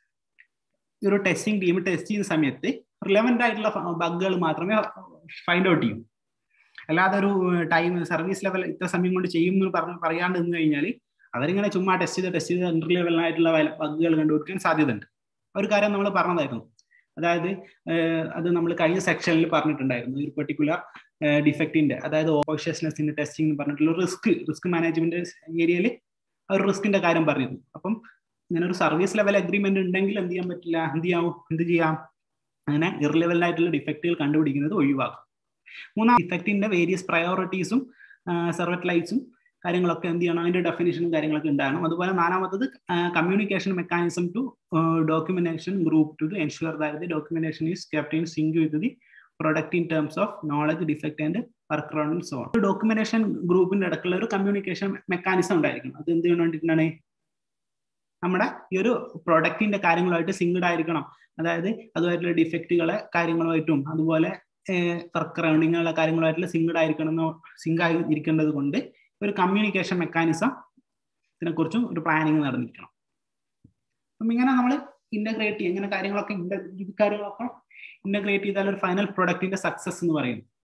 S1: ഒരു ടെസ്റ്റിംഗ് ടീം ടെസ്റ്റ് ചെയ്യുന്ന സമയത്ത് റിലവന്റ് ആയിട്ടുള്ള ബഗ്ഗുകൾ മാത്രമേ ഫൈൻഡ് ഔട്ട് ചെയ്യൂ. അല്ലാതെ ഒരു ടൈം സർവീസ് ലെവൽ ഇത്ര സമയം കൊണ്ട് ചെയ്യും എന്ന് പറയാണ്ട് നിന്ന് കഴിഞ്ഞാൽ അവരിങ്ങനെ ചുമ്മാ ടെസ്റ്റ് ചെയ്ത് എൻട്രി ലെവലിനായിട്ടുള്ള ബഗ്ഗുകൾ കണ്ടുപിടിക്കാൻ സാധ്യതയുണ്ട്. ഒരു കാര്യം നമ്മൾ പറഞ്ഞതായിരുന്നു. അതായത് അത് നമ്മൾ കഴിഞ്ഞ സെക്ഷനിൽ പറഞ്ഞിട്ടുണ്ടായിരുന്നു. ഒരു പെർട്ടിക്കുലർ ഡിഫക്റ്റിന്റെ, അതായത് ഓപ്പോസിഷൻസിന്റെ ടെസ്റ്റിംഗ് എന്ന് പറഞ്ഞിട്ടുള്ള റിസ്ക് മാനേജ്മെന്റ് ഏരിയയിൽ ഒരു റിസ്കിന്റെ കാര്യം പറഞ്ഞിരുന്നു. അപ്പം ഇങ്ങനെ ഒരു സർവീസ് ലെവൽ അഗ്രിമെന്റ് ഉണ്ടെങ്കിൽ എന്ത് ചെയ്യാൻ പറ്റില്ല, എന്ത് ചെയ്യാം, അങ്ങനെ ഇർലെവൽ ആയിട്ടുള്ള ഡിഫക്റ്റുകൾ കണ്ടുപിടിക്കുന്നത് ഒഴിവാക്കും. മൂന്നാം, ഡിഫക്റ്റിന്റെ വേരിയസ് പ്രയോറിറ്റീസും സെർവറ്റലൈറ്റ്സും കാര്യങ്ങളൊക്കെ എന്ത് ചെയ്യണം, അതിന്റെ ഡെഫിനിഷനും കാര്യങ്ങളൊക്കെ ഉണ്ടാകണം. അതുപോലെ നാലാമത്തത് communication mechanism to documentation group to ensure that the documentation is kept in sync with the product in terms of knowledge, defect and work around and so on. Documentation ഗ്രൂപ്പിന്റെ ഇടയ്ക്കുള്ള ഒരു കമ്മ്യൂണിക്കേഷൻ മെക്കാനിസം ഉണ്ടായിരിക്കണം. അത് എന്ത് വേണ്ടിയിട്ടാണ്, നമ്മുടെ ഈ ഒരു പ്രൊഡക്റ്റിന്റെ കാര്യങ്ങളുമായിട്ട് സിങ്ക്ഡ് ആയിരിക്കണം. അതായത് അതുമായിട്ടുള്ള ഡിഫക്റ്റുകളെ കാര്യങ്ങളുമായിട്ടും അതുപോലെ വർക്ക് അറൗണ്ടിങ്ങുള്ള കാര്യങ്ങളുമായിട്ടുള്ള സിങ്ക്ഡ് ആയിരിക്കേണ്ടത് കൊണ്ട് ഒരു കമ്മ്യൂണിക്കേഷൻ മെക്കാനിസം ഇതിനെക്കുറിച്ചും ഒരു പ്ലാനിങ് നടന്നിരിക്കണം. അപ്പം ഇങ്ങനെ നമ്മൾ ഇന്റഗ്രേറ്റ് ചെയ്യും, ഇങ്ങനെ കാര്യങ്ങളൊക്കെ ഇന്റഗ്രേറ്റ് ചെയ്താൽ ഒരു ഫൈനൽ പ്രൊഡക്റ്റിന്റെ സക്സസ് എന്ന് പറയുന്നത്.